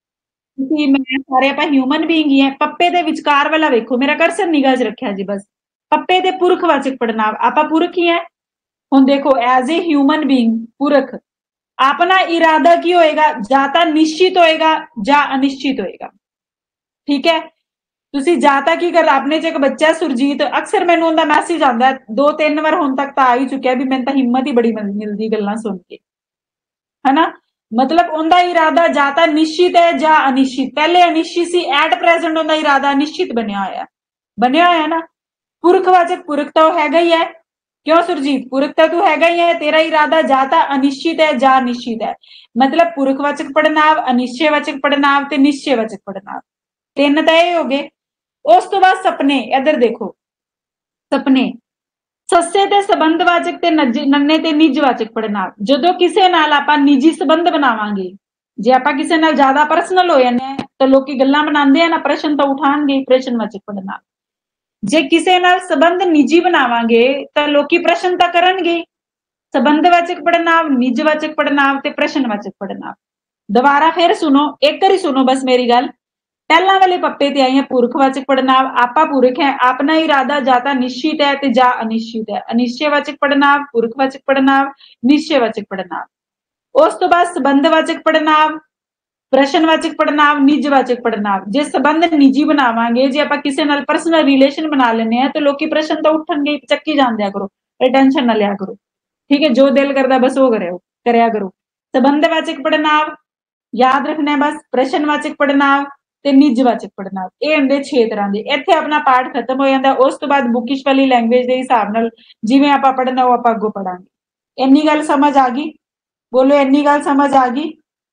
मैं सारे आप ह्यूमन बीइंग ही है। पप्पे दे विचकार वाला वेखो, मेरा करसर निगाह च रखिया जी बस। पप्पे दे पुरखवाचक पड़नाव, आपा पुरख ही है। हुण देखो एज ए ह्यूमन बीइंग पुरख, अपना इरादा की होएगा, जा तां निश्चित होएगा जा अनिश्चित होएगा, ठीक है। तुसी जा तां की कर, अपने च एक बच्चा सुरजीत, अक्सर मैनूं उहदा मैसेज आंदा है 2-3 बार हुण तक तां आ ही चुकिया भी मैनूं तां हिम्मत ही बड़ी मिलदी गल्लां सुन के, है ना। मतलब उनका इरादा जा तां निश्चित है जा अनिश्चित। पहले अनिश्चित सी, एट प्रेजेंट उनका इरादा निश्चित बनया होया ना। पुरखवाचक पुरख तो हैगा ही है, क्यों सुरजीत, पुरख तो तू हैगा ही है, तेरा इरादा जा तां अनिश्चित है जा निश्चित है। मतलब पुरखवाचक पड़नाव, अनिश्चयवाचक पड़नाव ते निश्चयवाचक पड़नाव, 3 तो ये हो गए। उस तो बाद सपने, इधर देखो सपने सस्से ते संबंधवाचक ते नन्ने ते निजवाचक पड़नाव। जदों किसे नाल आपां निजी संबंध बनावांगे, जे आपां किसे नाल ज्यादा पर्सनल हो जाने तो लोकी गल्लां बनांदे हैं ना, प्रश्न तो उठाणगे, प्रश्नवाचक पड़नाव। जे किसे नाल संबंध निजी बनावांगे तो लोकी प्रश्न तो करनगे, संबंधवाचक पड़नाव, निजवाचक पड़नाव ते प्रश्नवाचक पड़नाव। दोबारा फिर सुनो, एक बारी सुनो बस मेरी गल। पहला वाले पप्पे ते आई है पुरखवाचक पड़नाव, आपा पुरख है, अपना इरादा जा तां निश्चित है ते जा अनिश्चित है। अनिश्चयवाचक पड़नाव, पुरखवाचक पड़नाव, निश्चयवाचक पड़नाव। उस तो बाद संबंधवाचक पड़नाव, प्रश्नवाचक पड़नाव, निजवाचक पड़नाव। जे संबंध निजी बनावांगे, जे आपां किसे नाल पर्सनल रिलेशन बना लेने हैं तो लोकी प्रश्न तो उठणगे, चक्की जान दिया करो, टेंशन ना लिया करो, ठीक है। जो दिल करदा बस वो करया करो। संबंधवाचक पड़नाव याद रखना है बस, प्रश्नवाचक पड़नाव ते निजवाचक पड़नाव, ये हुंदे 6 तरह दे। इत्थे अपना पाठ खत्म हो जांदा। उस तो बाद बुकिश वाली लैंग्वेज दे हिसाब नाल जिवें आपां पढ़ना वो आपां अग्गों पढ़ांगे। इन्नी गल समझ आ गई, बोलो इन्नी गल समझ आ गई।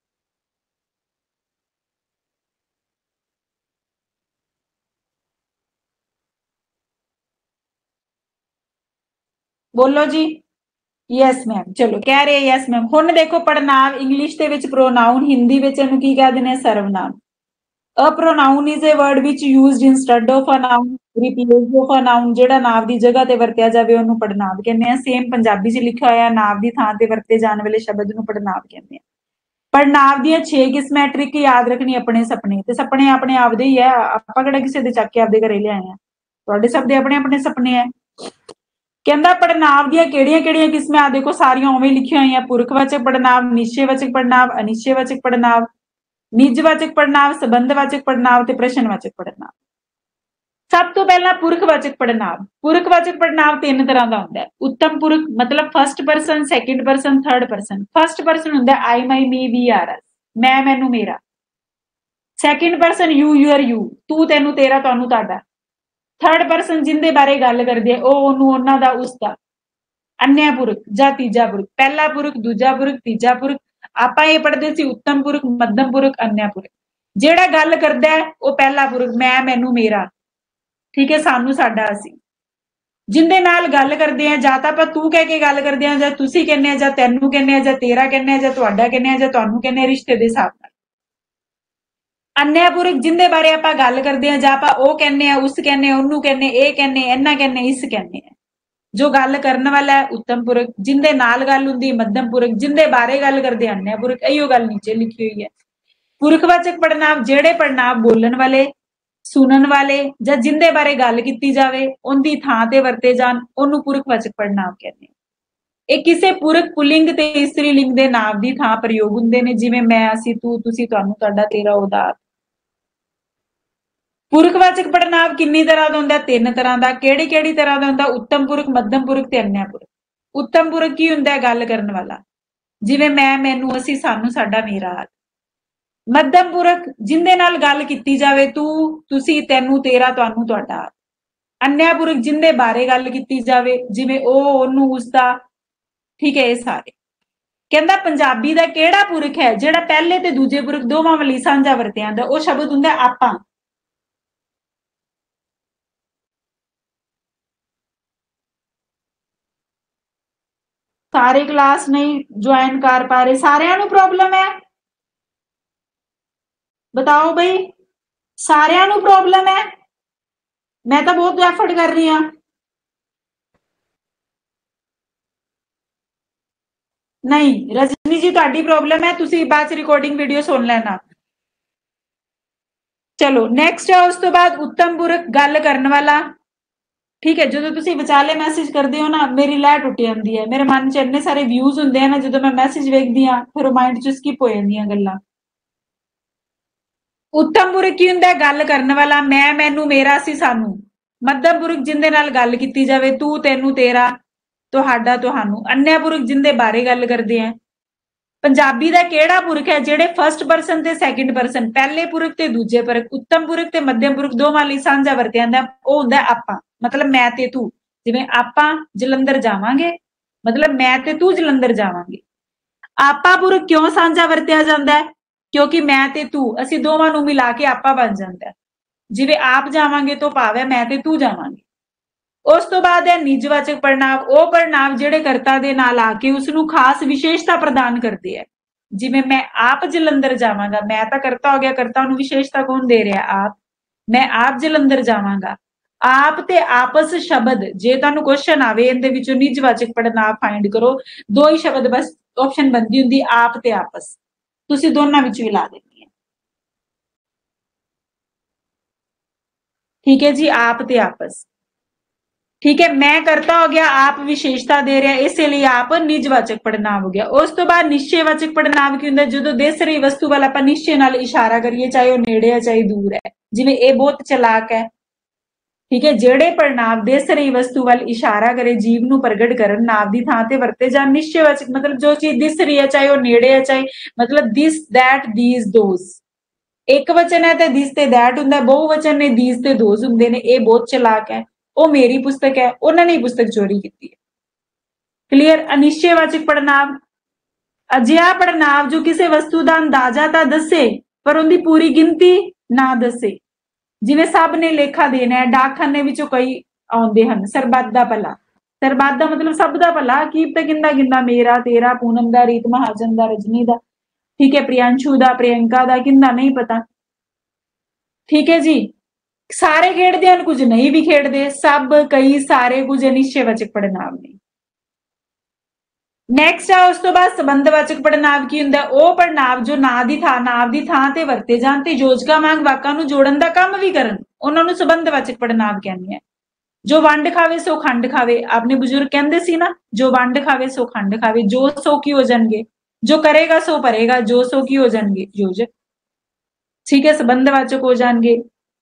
बोलो जी यस मैम, चलो कह रहे यस मैम। हुण देखो पड़नाव इंग्लिश दे विच प्रोनाउन, हिंदी विच इहनूं की कह दिंदे सर्वनाम। A pronoun is a word which used instead of a noun, replace of a noun, ਜਿਹੜਾ ਨਾਮ ਦੀ ਜਗ੍ਹਾ ਤੇ ਵਰਤਿਆ ਜਾਵੇ ਉਹਨੂੰ ਪੜਨਾਵ ਕਹਿੰਦੇ ਆ। ਸੇਮ ਪੰਜਾਬੀ 'ਚ ਲਿਖਿਆ ਹੋਇਆ ਨਾਮ ਦੀ ਥਾਂ ਤੇ ਵਰਤੇ ਜਾਣ ਵਾਲੇ ਸ਼ਬਦ ਨੂੰ ਪੜਨਾਵ ਕਹਿੰਦੇ ਆ। ਪੜਨਾਵ ਦੀਆਂ 6 ਕਿਸਮਾਂ, ਟ੍ਰਿਕ ਯਾਦ ਰੱਖਣੀ ਆਪਣੇ ਸੁਪਨੇ, ਤੇ ਸੁਪਨੇ ਆਪਣੇ ਆਪਦੇ ਹੀ ਆ, ਆਪਾਂ ਕਿਹੜਾ ਕਿਸੇ ਦੇ ਚੱਕ ਕੇ ਆਪਦੇ ਘਰੇ ਲਿਆਏ ਆ, ਤੁਹਾਡੇ ਸਭ ਦੇ ਆਪਣੇ ਆਪਣੇ ਸੁਪਨੇ ਆ। कहता पड़नाव ਦੀਆਂ ਕਿਹੜੀਆਂ-ਕਿਹੜੀਆਂ ਕਿਸਮਾਂ ਆ देखो ਸਾਰੀਆਂ ਉਵੇਂ ਲਿਖੀਆਂ ਹੋਈਆਂ ਪੁਰਖਵਾਚਕ ਪੜਨਾਵ ਨਿਸ਼ਚयवाचक ਪੜਨਾਵ ਅਨਿਸ਼ਚयवाचक ਪੜਨਾਵ ਨਿਜਵਾਚਕ ਪੜਨਾਵ ਸੰਬੰਧਵਾਚਕ ਪੜਨਾਵ ਤੇ ਪ੍ਰਸ਼ਨਵਾਚਕ ਪੜਨਾਵ ਸਭ ਤੋਂ ਪਹਿਲਾਂ ਪੁਰਖਵਾਚਕ ਪੜਨਾਵ ਪੁਰਖਵਾਚਕ ਪੜਨਾਵ ਤਿੰਨ ਤਰ੍ਹਾਂ ਦਾ ਹੁੰਦਾ ਹੈ ਉੱਤਮ ਪੁਰਖ ਮਤਲਬ first person second person third person first person ਹੁੰਦਾ I my me we R ਅਸ ਮੈਂ ਮੈਨੂੰ ਮੇਰਾ second person you your you ਤੂੰ ਤੈਨੂੰ ਤੇਰਾ ਤੁਹਾਨੂੰ ਤੁਹਾਡਾ ਥਰਡ ਪਰਸਨ ਜਿੰਦੇ ਬਾਰੇ ਗੱਲ ਕਰਦੇ ਆ ਉਹ ਉਹਨੂੰ ਉਹਨਾਂ ਦਾ ਉਸਦਾ अन्य पुरख ਜਾਂ ਤੀਜਾ ਪੁਰਖ ਪਹਿਲਾ ਪੁਰਖ ਦੂਜਾ ਪੁਰਖ ਤੀਜਾ ਪੁਰਖ ਆਪਾਂ ਇਹ ਪੜ੍ਹਦੇ ਸੀ ਉੱਤਮ ਪੁਰਖ ਮੱਧਮ ਪੁਰਖ अन्य ਪੁਰਖ ਜਿਹੜਾ ਗੱਲ ਕਰਦਾ ਹੈ ਉਹ ਪਹਿਲਾ ਪੁਰਖ ਮੈਂ ਮੈਨੂੰ ਮੇਰਾ ਠੀਕ ਹੈ ਸਾਨੂੰ ਸਾਡਾ ਅਸੀਂ ਜਿੰਦੇ ਨਾਲ ਗੱਲ ਕਰਦੇ ਆ ਜਾਂ ਤਾਂ ਆਪਾਂ ਤੂੰ ਕਹਿ ਕੇ ਗੱਲ ਕਰਦੇ ਆ ਜਾਂ ਤੁਸੀਂ ਕਹਿੰਦੇ ਆ ਜਾਂ ਤੈਨੂੰ ਕਹਿੰਦੇ ਆ ਜਾਂ ਤੇਰਾ ਕਹਿੰਦੇ ਆ ਜਾਂ ਤੁਹਾਡਾ ਕਹਿੰਦੇ ਆ ਜਾਂ ਤੁਹਾਨੂੰ ਕਹਿੰਦੇ ਆ ਰਿਸ਼ਤੇ ਦੇ ਹਿਸਾਬ ਨਾਲ अन्य पुरख जिंदे बारे आप गल करते हैं जां आप कहने उस कहने ओनू कहने ए कहने इन्ना कहने इस कहने जो गल करने वाला है उत्तम पुरख जिंदे नाल गल हुंदी मध्यम पुरख जिंदे बारे गल करते अन्य पुरख इहो गल नीचे लिखी हुई है पुरखवाचक पड़नाव जेड़े पड़नाव बोलन वाले सुनन वाले जां जिंदे बारे गल कीती जावे उनदी थां ते वरते जान ओनू पुरखवाचक पड़नाव कहने ਇਹ ਕਿਸੇ ਪੁਰਖ ਪੁਲਿੰਗ ਤੇ ਇਸਤਰੀ ਲਿੰਗ ਦੇ ਨਾਮ ਦੀ ਥਾਂ ਪ੍ਰਯੋਗ ਹੁੰਦੇ ਨੇ ਜਿਵੇਂ ਮੈਂ ਅਸੀਂ ਤੂੰ ਤੁਸੀਂ ਤੁਹਾਨੂੰ ਤੁਹਾਡਾ ਤੇਰਾ ਉਹਦਾ ਪੁਰਖਵਾਚਕ ਪੜਨਾਵ ਕਿੰਨੀ ਤਰ੍ਹਾਂ ਦਾ ਹੁੰਦਾ ਤਿੰਨ ਤਰ੍ਹਾਂ ਦਾ ਕਿਹੜੀ ਕਿਹੜੀ ਤਰ੍ਹਾਂ ਦਾ ਹੁੰਦਾ ਉੱਤਮ ਪੁਰਖ ਮੱਧਮ ਪੁਰਖ ਤੇ अन्य ਪੁਰਖ ਉੱਤਮ ਪੁਰਖ ਕੀ ਹੁੰਦਾ ਹੈ ਗੱਲ ਕਰਨ ਵਾਲਾ ਜਿਵੇਂ ਮੈਂ ਮੈਨੂੰ ਅਸੀਂ ਸਾਨੂੰ ਸਾਡਾ ਮੇਰਾ ਮੱਧਮ ਪੁਰਖ ਜਿੰਦੇ ਨਾਲ ਗੱਲ ਕੀਤੀ ਜਾਵੇ ਤੂੰ ਤੁਸੀਂ ਤੈਨੂੰ ਤੇਰਾ ਤੁਹਾਨੂੰ ਤੁਹਾਡਾ अन्य ਪੁਰਖ ਜਿੰਦੇ ਬਾਰੇ ਗੱਲ ਕੀਤੀ ਜਾਵੇ ਜਿਵੇਂ ਉਹ ਉਹਨੂੰ ਉਸਦਾ ਠੀਕ ਹੈ ਇਹ ਸਾਰੇ ਕਹਿੰਦਾ ਪੰਜਾਬੀ ਦਾ ਕਿਹੜਾ ਪੁਰਖ ਹੈ ਜਿਹੜਾ ਪਹਿਲੇ ਤੇ ਦੂਜੇ ਪੁਰਖ ਦੋਵਾਂ ਵਾਲੀ ਸਾਂਝਾ ਵਰਤਿਆ ਜਾਂਦਾ ਉਹ ਸ਼ਬਦ ਹੁੰਦਾ ਆਪਾਂ सारे क्लास नहीं ज्वाइन कर पा रहे सारिਆਂ ਨੂੰ प्रॉब्लम है बताओ भाई सारिਆਂ ਨੂੰ प्रॉब्लम है मैं तो बहुत एफर्ट कर रही हूं नहीं रजनी जी ਤੁਹਾਡੀ प्रॉब्लम है ਤੁਸੀਂ ਬਾਅਦ ਚ ਰਿਕਾਰਡਿੰਗ ਵੀਡੀਓ ਸੁਣ ਲੈਣਾ ਚਲੋ ਨੈਕਸਟ ਹੈ ਉਸ ਤੋਂ ਬਾਅਦ ਉੱਤਮ ਪੁਰਖ ਗੱਲ ਕਰਨ ਵਾਲਾ ठीक है जो तुसी विचाले मैसेज करते हो ना मेरी लैट उठ जाती है मेरे मन च इन्ने सारे व्यूज होंगे हैं ना जो मैं मैसेज वेखदी हाँ फिर माइंड च स्किप हो जांदियां गल्लां उत्तम पुरख की हुंदा गल करने वाला मैं मैनू मेरा सी सानू मध्यम पुरख जिंदे नाल गल कीती जावे तू तैनू तेरा तुहाडा तुहानू अन्य पुरख जिंदे बारे गल करदे हैं पंजाबी दा केड़ा पुरख है जेड़े फर्स्ट परसन ते सैकेंड परसन पहले पुरख ते दूजे पुरख उत्तम पुरख ते मध्यम पुरख दोवां लई सांझा वरतिया जांदा ओह हुंदा आपां मतलब मैं ते तू जिवें आपां जलंधर जावांगे मतलब मैं ते तू जलंधर जावांगे आपा पुरख क्यों सांझा वरतिया जांदा है क्योंकि मैं ते तू असीं दोवां नूं मिला के आपा बन जांदा है जिवें आप जावांगे तो भाव है मैं ते तू जावांगे उस तो बाद है निजवाचक पड़नाव ਉਹ ਪੜਨਾਵ ਜਿਹੜੇ ਕਰਤਾ ਦੇ ਨਾਲ ਆ ਕੇ ਉਸ ਨੂੰ ਖਾਸ ਵਿਸ਼ੇਸ਼ਤਾ ਪ੍ਰਦਾਨ ਕਰਦੇ ਹੈ ਜਿਵੇਂ मैं आप जलंधर जावांगा मैं ਤਾਂ ਕਰਤਾ ਹੋ ਗਿਆ ਕਰਤਾ ਨੂੰ ਵਿਸ਼ੇਸ਼ਤਾ ਕੌਣ ਦੇ ਰਿਹਾ ਆਪ मैं आप जलंधर जावांगा आप ते आपस शब्द जे तुहानू क्वेश्चन आवे इहदे विचों निजवाचक पड़नाव फाइंड करो दो ही शब्द बस ऑप्शन बनदी हुंदी आप ते आपस तुसीं दोनां विच भी ला देनी है ठीक है जी आप ते आपस ठीक है मैं करता हो गया आप विशेषता दे रहा इसलिए आप निजवाचक पड़नाव हो गया उस तो बाद निश्चयवाचक पड़नाव की हुंदा जो दिस रही वस्तु वाल आपां निश्चय नाल इशारा करिए चाहे वह नेड़े है चाहे दूर है जिवें ये बहुत चलाक है ठीक है जेड़े पड़नाव दिस रही वस्तु वाल इशारा करे जीव नू प्रगट करन नाव दी थां ते वरते जान निश्चयवाचक मतलब जो चीज दिस रही है चाहे वह नेड़े है चाहे मतलब दिस दैट दीज दोज एक वचन है तो दिस ते दैट हुंदा बहुवचन ने दीज ते दोज हुंदे ने ये बहुत चलाक है ਉਹ ਮੇਰੀ ਪੁਸਤਕ ਹੈ ਉਹਨਾਂ ਨੇ ਪੁਸਤਕ ਚੋਰੀ ਕੀਤੀ ਹੈ ਕਲੀਅਰ ਅਨਿਸ਼ਚयवाचक ਪੜਨਾਵ ਅਜਿਹਾ ਪੜਨਾਵ ਜੋ ਕਿਸੇ ਵਸਤੂ ਦਾ ਅੰਦਾਜ਼ਾ ਤਾਂ ਦੱਸੇ ਪਰ ਉਹਦੀ ਪੂਰੀ ਗਿਣਤੀ ਨਾ ਦੱਸੇ ਜਿਵੇਂ ਸਭ ਨੇ ਲੇਖਾ ਦੇਣਾ ਹੈ ਡਾਕਖਾਨੇ ਵਿੱਚੋਂ ਕਈ ਆਉਂਦੇ ਹਨ ਸਰਬੱਤ ਦਾ ਭਲਾ ਸਰਬੱਤ ਦਾ ਮਤਲਬ ਸਭ ਦਾ ਭਲਾ ਕੀਪ ਤੇ ਕਿੰਦਾ ਕਿੰਦਾ ਮੇਰਾ ਤੇਰਾ ਪੂਨਮ ਦਾ ਰੀਤ ਮਹਾਜਨ ਦਾ ਰਜਨੀ ਦਾ ਠੀਕ ਹੈ ਪ੍ਰਿਯੰਸ਼ੂ ਦਾ ਪ੍ਰਿਯੰਕਾ ਦਾ ਕਿੰਦਾ ਨਹੀਂ ਪਤਾ ਠੀਕ ਹੈ ਜੀ ਸਾਰੇ ਖੇਡਦੇ ਹਨ ਕੁਝ ਨਹੀਂ ਵੀ ਖੇਡਦੇ ਸਭ ਕਈ ਸਾਰੇ ਕੁਝ ਨਿਸ਼ਚयवाचक ਪੜਨਾਵ ਨੇ ਨੈਕਸਟ ਆ ਉਸ ਤੋਂ ਬਾਅਦ ਸੰਬੰਧਵਾਚਕ ਪੜਨਾਵ ਕੀ ਹੁੰਦਾ ਉਹ ਪੜਨਾਵ ਜੋ ਨਾਮ ਦੀ ਥਾਂ ਤੇ ਵਰਤੇ ਜਾਣ ਤੇ ਯੋਜਕਾਂ ਵਾਂਗ ਵਾਕਾਂ ਨੂੰ ਜੋੜਨ ਦਾ ਕੰਮ ਵੀ ਕਰਨ ਉਹਨਾਂ ਨੂੰ ਸੰਬੰਧਵਾਚਕ ਪੜਨਾਵ ਕਹਿੰਦੇ ਆ जो वंड खावे सो खंड खावे, आपने बुजुर्ग कहते सी ना, जो वंड खावे सो खंड खावे, जो सो की हो जाएंगे, जो करेगा सो परेगा, जो सो की हो जाएंगे योजक। ठीक है, संबंधवाचक हो जाएंगे।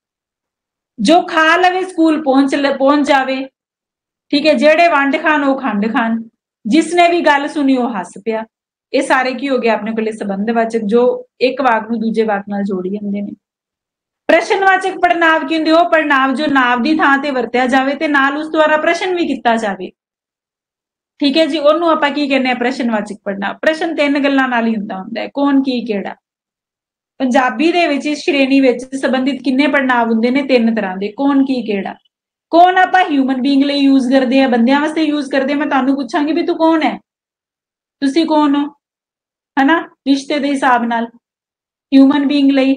जो खा लवे स्कूल पहुंच जावे, ठीक है, जेड़े वंड खान वो खंड खान, जिसने भी गल सुनी वो हस पिया। ये सारे की हो गए अपने को संबंधवाचक, जो एक वाक नूं दूजे वाक नाल जोड़ी जांदे ने। प्रश्नवाचक पड़नाव की हुंदे, वो पड़नाव जो नाव दी थां ते वरतिया जावे ते नाल उस द्वारा प्रश्न भी किया जावे। ठीक है जी, ओनू आपां की कहने आ प्रश्नवाचक पड़नाव। प्रश्न तीन गल्लां नाल ही हुंदा हुंदा है, कौन की केड़ा। पंजाबी दे विच इस श्रेणी विच संबंधित किन्ने पड़नाव हुंदे ने, तीन तरह दे, कौन की केड़ा। कौन आप ह्यूमन बीइंग लई यूज करते हैं, बंदियां वास्ते यूज करते हैं। मैं तुहानू पूछांगी भी तू कौन है, तुसी कौन हो, है ना, रिश्ते के हिसाब नाल ह्यूमन बीइंग लई।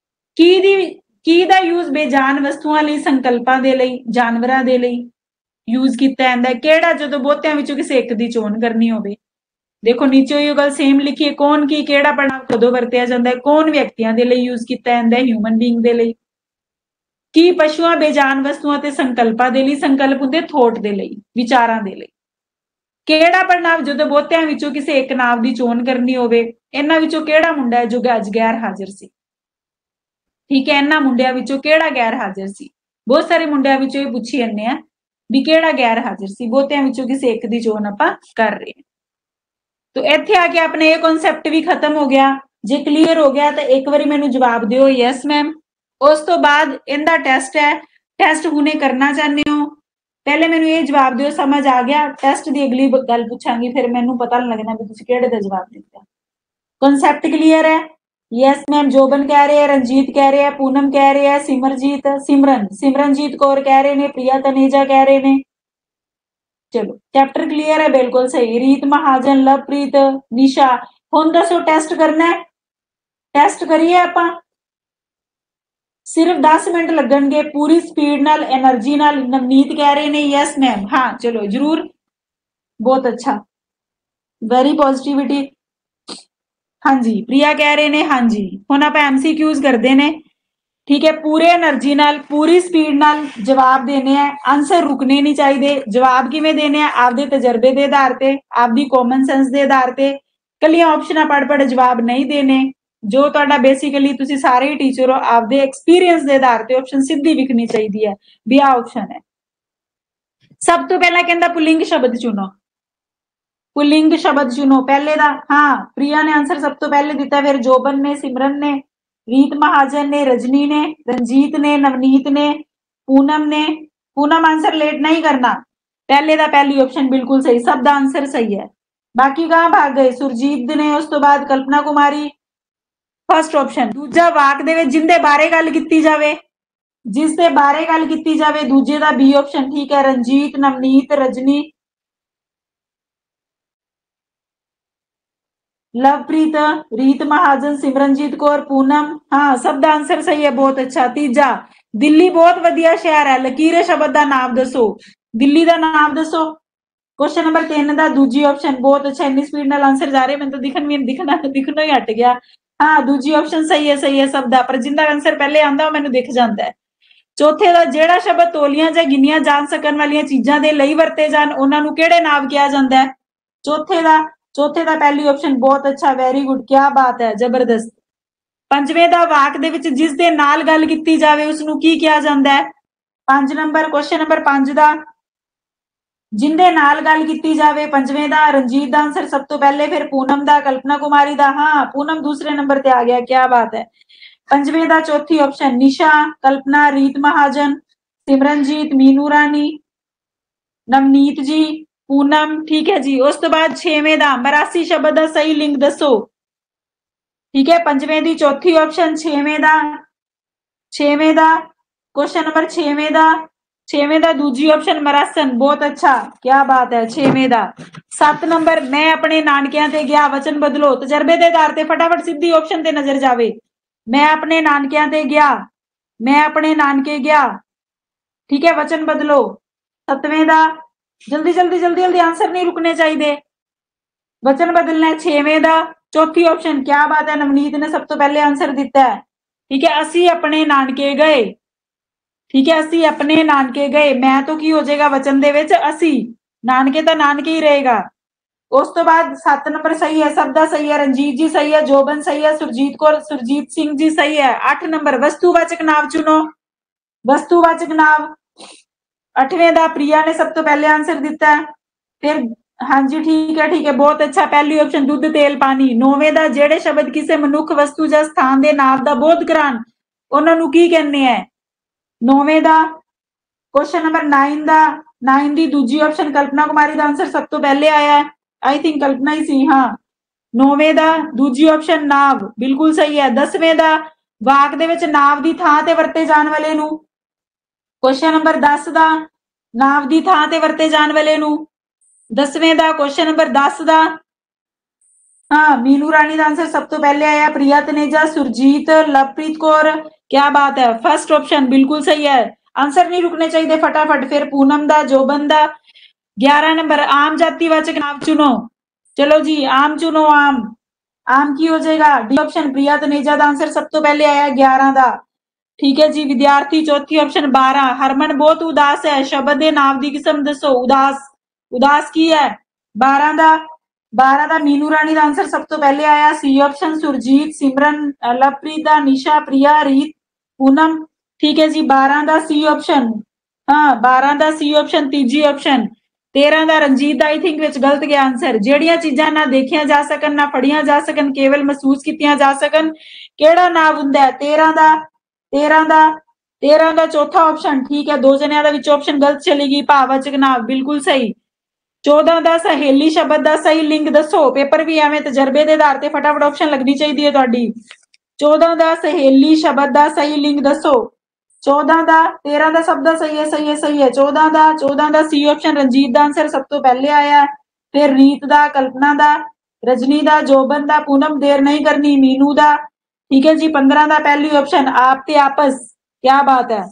की दा यूज बेजान वस्तुआं लई, संकल्पां दे लई, जानवरां दे लई यूज किया जाता है। केड़ा जदों बहुतियां विचों किसी एक दी चोण करनी होवे। देखो नीचे ये गल सेम लिखी है, कौन की केड़ा पड़नाव कदों वरतिया जाता है, कौन व्यक्तियों के लिए यूज किया जाता है, ह्यूमन बीइंग दे लई। की पशुआं बेजान वस्तुआं ते संकल्पां दे लई, संकल्प हुंदे थॉट दे लई, विचारां दे लई। केड़ा पड़नाव जदों बहुतियां विचों किसी एक नाव दी चोण करनी होवे, इन्हां विचों केड़ा मुंडा है जो अज गैर हाजिर सी। ठीक है, इन्हां मुंडियां विचों केड़ा गैर हाजिर सी। बहुत सारे मुंडियां विचों ये पुछी जन्ने आ भी केड़ा गैर हाजिर सी, बहुतियां विचों किसी एक दी चोण आपां कर रहे हैं। तो इत्थे आके अपने ये कॉन्सैप्ट भी खत्म हो गया। जे क्लीयर हो गया तो एक बारी मैनू जवाब दिओ यस मैम। उस तो बाद इनका टेस्ट है, टेस्ट हुणे करना चाहते हो, पहले मैनू ये जवाब दिओ समझ आ गया, टेस्ट की अगली गल पूछांगी, फिर मैनू पता नहीं लगना भी तुसीं किहड़े दा जवाब दिता। कॉन्सैप्ट क्लीयर है, यस मैम। जोबन कह रहे हैं, रंजीत कह रहे हैं, पूनम कह रहे हैं, सिमरजीत सिमरनजीत कौर कह रहे हैं, प्रिया तनेजा कह रहे हैं। चलो चैप्टर क्लीयर है, बिल्कुल सही। रीत महाजन, लवप्रीत, निशा। हुण दसो टेस्ट करना है, टेस्ट करिए आपां। सिर्फ 10 मिनट लगणगे, पूरी स्पीड नाल, एनर्जी नाल। नवनीत कह रहे ने यस मैम, हाँ चलो जरूर, बहुत अच्छा, वेरी पॉजिटिविटी। हाँ जी, प्रिया कह रहे ने हाँ जी। हुण आपां MCQs करदे ने, ठीक है, पूरे एनर्जी नाल, पूरी स्पीड नाल जवाब देने हैं, आंसर रुकने नहीं चाहिए। जवाब किवें देने हैं, आपदे तजर्बे के आधार पर, आपदी कॉमन सेंस के आधार पर। कलियां ऑप्शनां पढ़ पढ़ जवाब नहीं देने, जो तुहाडा बेसिकली तुसीं सारे ही टीचर हो, आपदे एक्सपीरियंस के आधार पर ऑप्शन सीधी लिखनी चाहिए है भी आ ऑप्शन है। सब तो पहला कहंदा पुल्लिंग शब्द चुनो, पुल्लिंग शब्द चुनो पहले दा। हाँ, प्रिया ने आंसर सब तो पहले दिता, फिर जोबन ने, सिमरन ने, रीत महाजन ने, रजनी ने, रंजीत ने, नवनीत ने, पूनम ने। पूनम आंसर लेट नहीं करना, पहले दा पहली ऑप्शन बिल्कुल सही, सब दा आंसर सही है। बाकी कहां भाग गए, सुरजीत ने, उस तो बाद कल्पना कुमारी। First option. दूजा वाक दे विच जिंदे बारे गल कीती जावे, जिस दे बारे गल कीती जावे, दूजे दा बी ऑप्शन। ठीक है, रंजीत, नवनीत, रजनी, लवप्रीत, रीत महाजन, सिमरनजीत कौर, पूनम। हाँ, सब दा आंसर सही है, बहुत अच्छा। तीजा, दिल्ली बहुत वधिया शहर है, लकीरे शब्द का नाम दसो, दिल्ली का नाम दसो। क्वेश्चन नंबर 3 का दूजी ऑप्शन, बहुत अच्छा। इन्नी स्पीड नाल आंसर जा रहे, मैं तो दिखना ही हट गया। हाँ, दूजी ऑप्शन सही है सब दा, पर जिंदा आंसर पहले आंदा वो मैनू दिख जाता है। चौथे का, जेड़ा शब्द तोलियां जां गिनियां जान सकन वालियां चीजां दे लई वरते जान, उन्हां नूं किहड़े नाम किया जाता है। चौथे का पहली ऑप्शन, बहुत अच्छा, वेरी गुड, क्या बात है, जबरदस्त। पंजवें दा, वाक दे विच जिस दे नाल गल कीती जावे उसनूं की किया जाता है। 5 नंबर, क्वेश्चन नंबर 5 दा, जिंदे नाल गल कीती जावे। पंजवें दा रंजीत दा आंसर सब तो पहले, फिर पूनम दा, कल्पना कुमारी दा। हाँ, पूनम दूसरे नंबर ते आ गया, क्या बात है। पंजवें दा चौथी ऑप्शन, निशा, कल्पना, रीत महाजन, सिमरनजीत, मीनू रानी, नवनीत जी, पूनम। ठीक है जी। उस तो बाद 6वें दा, मरासी शब्द दा सही लिंग दसो। ठीक है, पंजवें दी चौथी ऑप्शन, 6वें दा क्वेश्चन नंबर 6वें दा दूजी ऑप्शन मरासन, बहुत अच्छा, क्या बात है। 6वें दा 7 नंबर, मैं अपने नानकियां ते गया, वचन बदलो। तजर्बे के आधार पर फटाफट सीधी ऑप्शन ते नजर जावे। मैं अपने नानकियां ते गया, मैं अपने नानके गया। ठीक है, वचन बदलो। 7वें दा, जल्दी जल्दी जल्दी जल्दी, आंसर नहीं रुकने चाहिए, वचन बदलना है। 6वें दा चौथी ऑप्शन, क्या बात है, नवनीत ने सब तो पहले आंसर दिता है। ठीक है, असी अपने नानके गए। ठीक है, ਅਸੀਂ ਆਪਣੇ ਨਾਨਕੇ ਗਏ, ਮੈਂ तो ਕੀ ਹੋ ਜਾਏਗਾ ਵਚਨ ਦੇ ਵਿੱਚ ਅਸੀਂ, ਨਾਨਕੇ ਤਾਂ ਨਾਨਕੇ ਹੀ ਰਹੇਗਾ। ਉਸ ਤੋਂ ਬਾਅਦ 7 ਨੰਬਰ ਸਹੀ ਹੈ, ਸਭ ਦਾ ਸਹੀ ਹੈ, ਰਣਜੀਤ ਜੀ ਸਹੀ ਹੈ, ਜੋਬਨ ਸਹੀ ਹੈ, ਸੁਰਜੀਤ ਕੌਰ ਸੁਰਜੀਤ ਸਿੰਘ ਜੀ ਸਹੀ है। 8 ਨੰਬਰ ਵਸਤੂਵਾਚਕ ਨਾਮ ਚੁਣੋ, ਵਸਤੂਵਾਚਕ ਨਾਮ। 8वें ਦਾ ਪ੍ਰਿया ने सब तो पहले आंसर दिता है। फिर हाँ जी ठीक है बहुत अच्छा, पहली ऑप्शन दुध तेल पानी। 9वें ਦਾ ਜਿਹੜੇ ਸ਼ਬਦ ਕਿਸੇ ਮਨੁੱਖ ਵਸਤੂ ਜਾਂ ਸਥਾਨ ਦੇ ਨਾਮ ਦਾ ਬੋਧ ਕਰਾਣ ਉਹਨਾਂ ਨੂੰ ਕੀ ਕਹਿੰਦੇ ਆ। 9वें ਦਾ क्वेश्चन नंबर 9 ਦਾ 9 ਦੀ ਦੂਜੀ ਆਪਸ਼ਨ ਕਲਪਨਾ ਕੁਮਾਰੀ ਦਾ ਆਨਸਰ ਸਭ ਤੋਂ ਪਹਿਲੇ ਆਇਆ ਹੈ, आई थिंक कल्पना ही सी। हाँ 9वें ਦਾ ਦੂਜੀ ਆਪਸ਼ਨ ਨਾਵ ਬਿਲਕੁਲ ਸਹੀ ਹੈ। 10वें ਦਾ ਵਾਕ ਦੇ ਵਿੱਚ ਨਾਵ ਦੀ ਥਾਂ ਤੇ ਵਰਤੇ ਜਾਣ ਵਾਲੇ ਨੂੰ। क्वेश्चन नंबर 10 ਦਾ ਨਾਵ ਦੀ ਥਾਂ ਤੇ ਵਰਤੇ ਜਾਣ ਵਾਲੇ ਨੂੰ। 10वें ਦਾ क्वेश्चन नंबर 10 ਦਾ हाँ मीनू रानी का आंसर सब तो पहले आया, प्रिया तनेजा सुरजीत लवप्रीत कौर, क्या बात है, फर्स्ट ऑप्शन बिल्कुल सही है। आंसर नहीं रुकने चाहिए फटाफट। फिर पूनम दा जोबन दा। 11 नंबर आम जातिवाचक नाम चुनो, चलो जी आम चुनो। आम आम की हो जाएगा डी ऑप्शन, प्रिया तनेजा का आंसर सब तो पहले आया 11 ਦਾ। ठीक है जी विद्यार्थी चौथी ऑप्शन 12 हरमन बहुत उदास है, शब्द के नाम की किस्म दसो। उदास उदास की है 12 ਦਾ। 12 ਦਾ मीनू रानी का आंसर सब तो पहले आया सी ऑप्शन, सुरजीत सिमरन लवप्रीत दा निशा प्रिया रीत पूनम। ठीक है जी 12 ਦਾ सी ऑप्शन। हाँ 12 ਦਾ सी ऑप्शन तीजी ऑप्शन। 13 ਦਾ रंजीत आई थिंक विच गलत गया आंसर। ਜਿਹੜੀਆਂ ਚੀਜ਼ਾਂ ਨਾ ਦੇਖੀਆਂ ਜਾ ਸਕਣ ਨਾ ਫੜੀਆਂ ਜਾ ਸਕਣ ਕੇਵਲ ਮਹਿਸੂਸ ਕੀਤੀਆਂ ਜਾ ਸਕਣ ਕਿਹੜਾ ਨਾਮ ਹੁੰਦਾ ਹੈ। 13 ਦਾ 13 ਦਾ ਚੌਥਾ ਆਪਸ਼ਨ। ਠੀਕ ਹੈ ਦੋ ਜਣਿਆਂ ਦੇ ਵਿੱਚ ਆਪਸ਼ਨ ਗਲਤ ਚਲੇਗੀ, ਭਾਵਵਾਚਕ ਨਾਮ ਬਿਲਕੁਲ ਸਹੀ। 14 ਦਾ ਸਹੇਲੀ ਸ਼ਬਦ ਦਾ ਸਹੀ ਲਿੰਗ ਦੱਸੋ, ਪੇਪਰ ਵੀ ਐਵੇਂ ਤਜਰਬੇ ਦੇ ਆਧਾਰ ਤੇ ਫਟਾਫਟ ਆਪਸ਼ਨ ਲੱਗਣੀ ਚਾਹੀਦੀ ਹੈ ਤੁਹਾਡੀ। 14 ਦਾ ਸਹੇਲੀ ਸ਼ਬਦ ਦਾ ਸਹੀ ਲਿੰਗ ਦੱਸੋ। 14 ਦਾ 13 ਦਾ ਸਭ ਦਾ ਸਹੀ ਹੈ 14 ਦਾ सी ऑप्शन रंजीत ਦਾ आंसर सब तो पहले आया। फिर रीत ਦਾ, कल्पना ਦਾ, रजनी ਦਾ, जोबन ਦਾ, पूनम देर नहीं करनी मीनू ਦਾ। ठीक है जी 15 ਦਾ पहली ऑप्शन आप ते आपस, क्या बात है।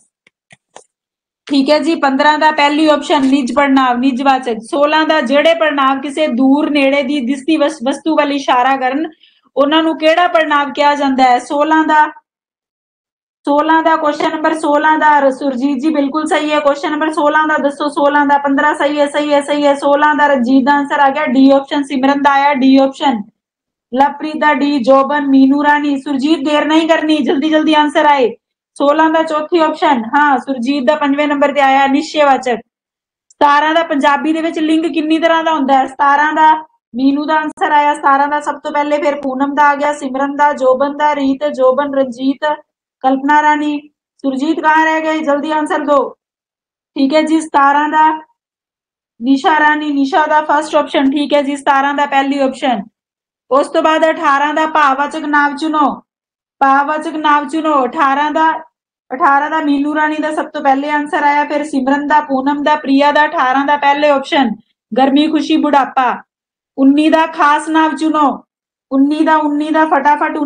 ठीक है जी 15 ਦਾ पहली ऑप्शन निज पड़नाव निजवाचक। 16 ਦਾ ਜਿਹੜੇ ਪੜਨਾਵ ਕਿਸੇ ਦੂਰ ਨੇੜੇ ਦੀ ਦਿਸਦੀ ਵਸਤੂ ਵੱਲ ਇਸ਼ਾਰਾ ਕਰਨ ਉਹਨਾਂ ਨੂੰ ਕਿਹੜਾ ਪੜਨਾਵ ਕਿਹਾ ਜਾਂਦਾ ਹੈ। 16 ਦਾ क्वेश्चन नंबर 16 ਦਾ सुरजीत जी बिल्कुल सही है। क्वेश्चन नंबर 16 ਦਾ दसो। 16 ਦਾ 15 सही है 16 ਦਾ रंजीत ਦਾ आंसर आ गया डी ऑप्शन, सिमरन ਦਾ आया डी ऑप्शन, लवप्रीत ਦਾ डी, जोबन मीनू रानी सुरजीत देर नहीं करनी जल्दी जल्दी आंसर आए। 16 ਦਾ ਚੌਥੀ ਆਪਸ਼ਨ। ਹਾਂ ਸੁਰਜੀਤ ਦਾ 5ਵੇਂ ਨੰਬਰ ਤੇ ਆਇਆ ਨਿਸ਼ਚੈਵਾਚਕ। 17 ਦਾ ਪੰਜਾਬੀ ਦੇ ਵਿੱਚ ਲਿੰਗ ਕਿੰਨੀ ਤਰ੍ਹਾਂ ਦਾ ਹੁੰਦਾ ਹੈ। 17 ਦਾ मीनू ਦਾ ਆਨਸਰ ਆਇਆ 17 ਦਾ ਸਭ ਤੋਂ ਪਹਿਲੇ। ਫਿਰ पूनम ਦਾ ਆ ਗਿਆ, सिमरन ਦਾ, जोबन ਦਾ, रीत, जोबन, रंजीत, कल्पना रानी, सुरजीत कहाँ रह गए जल्दी आंसर दो। ठीक है जी 17 ਦਾ निशा रानी, निशा ਦਾ फर्स्ट ऑप्शन। ठीक है जी 17 ਦਾ ਪਹਿਲੀ ऑप्शन। ਉਸ ਤੋਂ ਬਾਅਦ 18 ਦਾ ਭਾਵਵਾਚਕ ਨਾਮ ਚੁਣੋ, ਭਾਵਵਾਚਕ ਨਾਮ ਚੁਣੋ। 18 ਦਾ मीनू रानी ਦਾ ਸਭ ਤੋਂ ਪਹਿਲੇ ਆਨਸਰ ਆਇਆ। ਫਿਰ सिमरन ਦਾ, पूनम ਦਾ, प्रिया ਦਾ। 18 ਦਾ ਪਹਿਲੇ ऑप्शन गर्मी खुशी बुढ़ापा। 19 ਦਾ ਖਾਸ ਨਾਮ ਚੁਣੋ। 19 ਦਾ फटाफट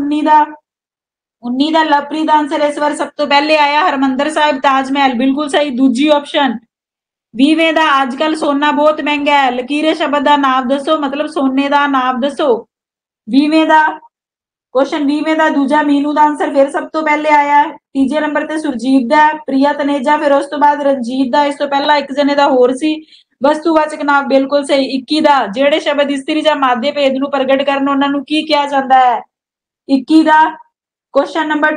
19 ਦਾ लवप्रीत ਦਾ ਆਨਸਰ ਇਸ ਵਾਰ ਸਭ ਤੋਂ ਪਹਿਲੇ ਆਇਆ ਹਰਮੰਦਰ ਸਾਹਿਬ ਤਾਜ ਮਹਿਲ ਬਿਲਕੁਲ ਸਹੀ ਦੂਜੀ ਆਪਸ਼ਨ। 20ਵੇਂ ਦਾ ਅੱਜ ਕੱਲ ਸੋਨਾ ਬਹੁਤ ਮਹਿੰਗਾ ਹੈ, ਲਕੀਰੇ ਸ਼ਬਦ ਦਾ ਨਾਮ ਦੱਸੋ ਮਤਲਬ ਸੋਨੇ ਦਾ ਨਾਮ ਦੱਸੋ। 20ਵੇਂ ਦਾ क्वेश्चन 20ਵੇਂ ਦਾ ਦੂਜਾ मीनू ਦਾ ਆਨਸਰ ਫਿਰ ਸਭ ਤੋਂ ਪਹਿਲੇ ਆਇਆ। ਤੀਜੇ ਨੰਬਰ ਤੇ ਸੁਰਜੀਤ ਦਾ, ਪ੍ਰਿया ਤਨੇਜਾ, ਫਿਰ ਉਸ ਤੋਂ ਬਾਅਦ ਰਣਜੀਤ ਦਾ। ਇਸ ਤੋਂ ਪਹਿਲਾਂ ਇੱਕ ਜਣੇ ਦਾ ਹੋਰ ਸੀ ਵਸਤੂਵਾਚਕ ਨਾਮ ਬਿਲਕੁਲ ਸਹੀ। 21 ਦਾ ਜਿਹੜੇ ਸ਼ਬਦ ਇਸਤਰੀ ਜਾਂ ਮਾਦੇ ਭੇਦ ਨੂੰ ਪ੍ਰਗਟ ਕਰਨ ਉਹਨਾਂ ਨੂੰ ਕੀ ਕਿਹਾ ਜਾਂਦਾ ਹੈ। 21 ਦਾ क्वेश्चन नंबर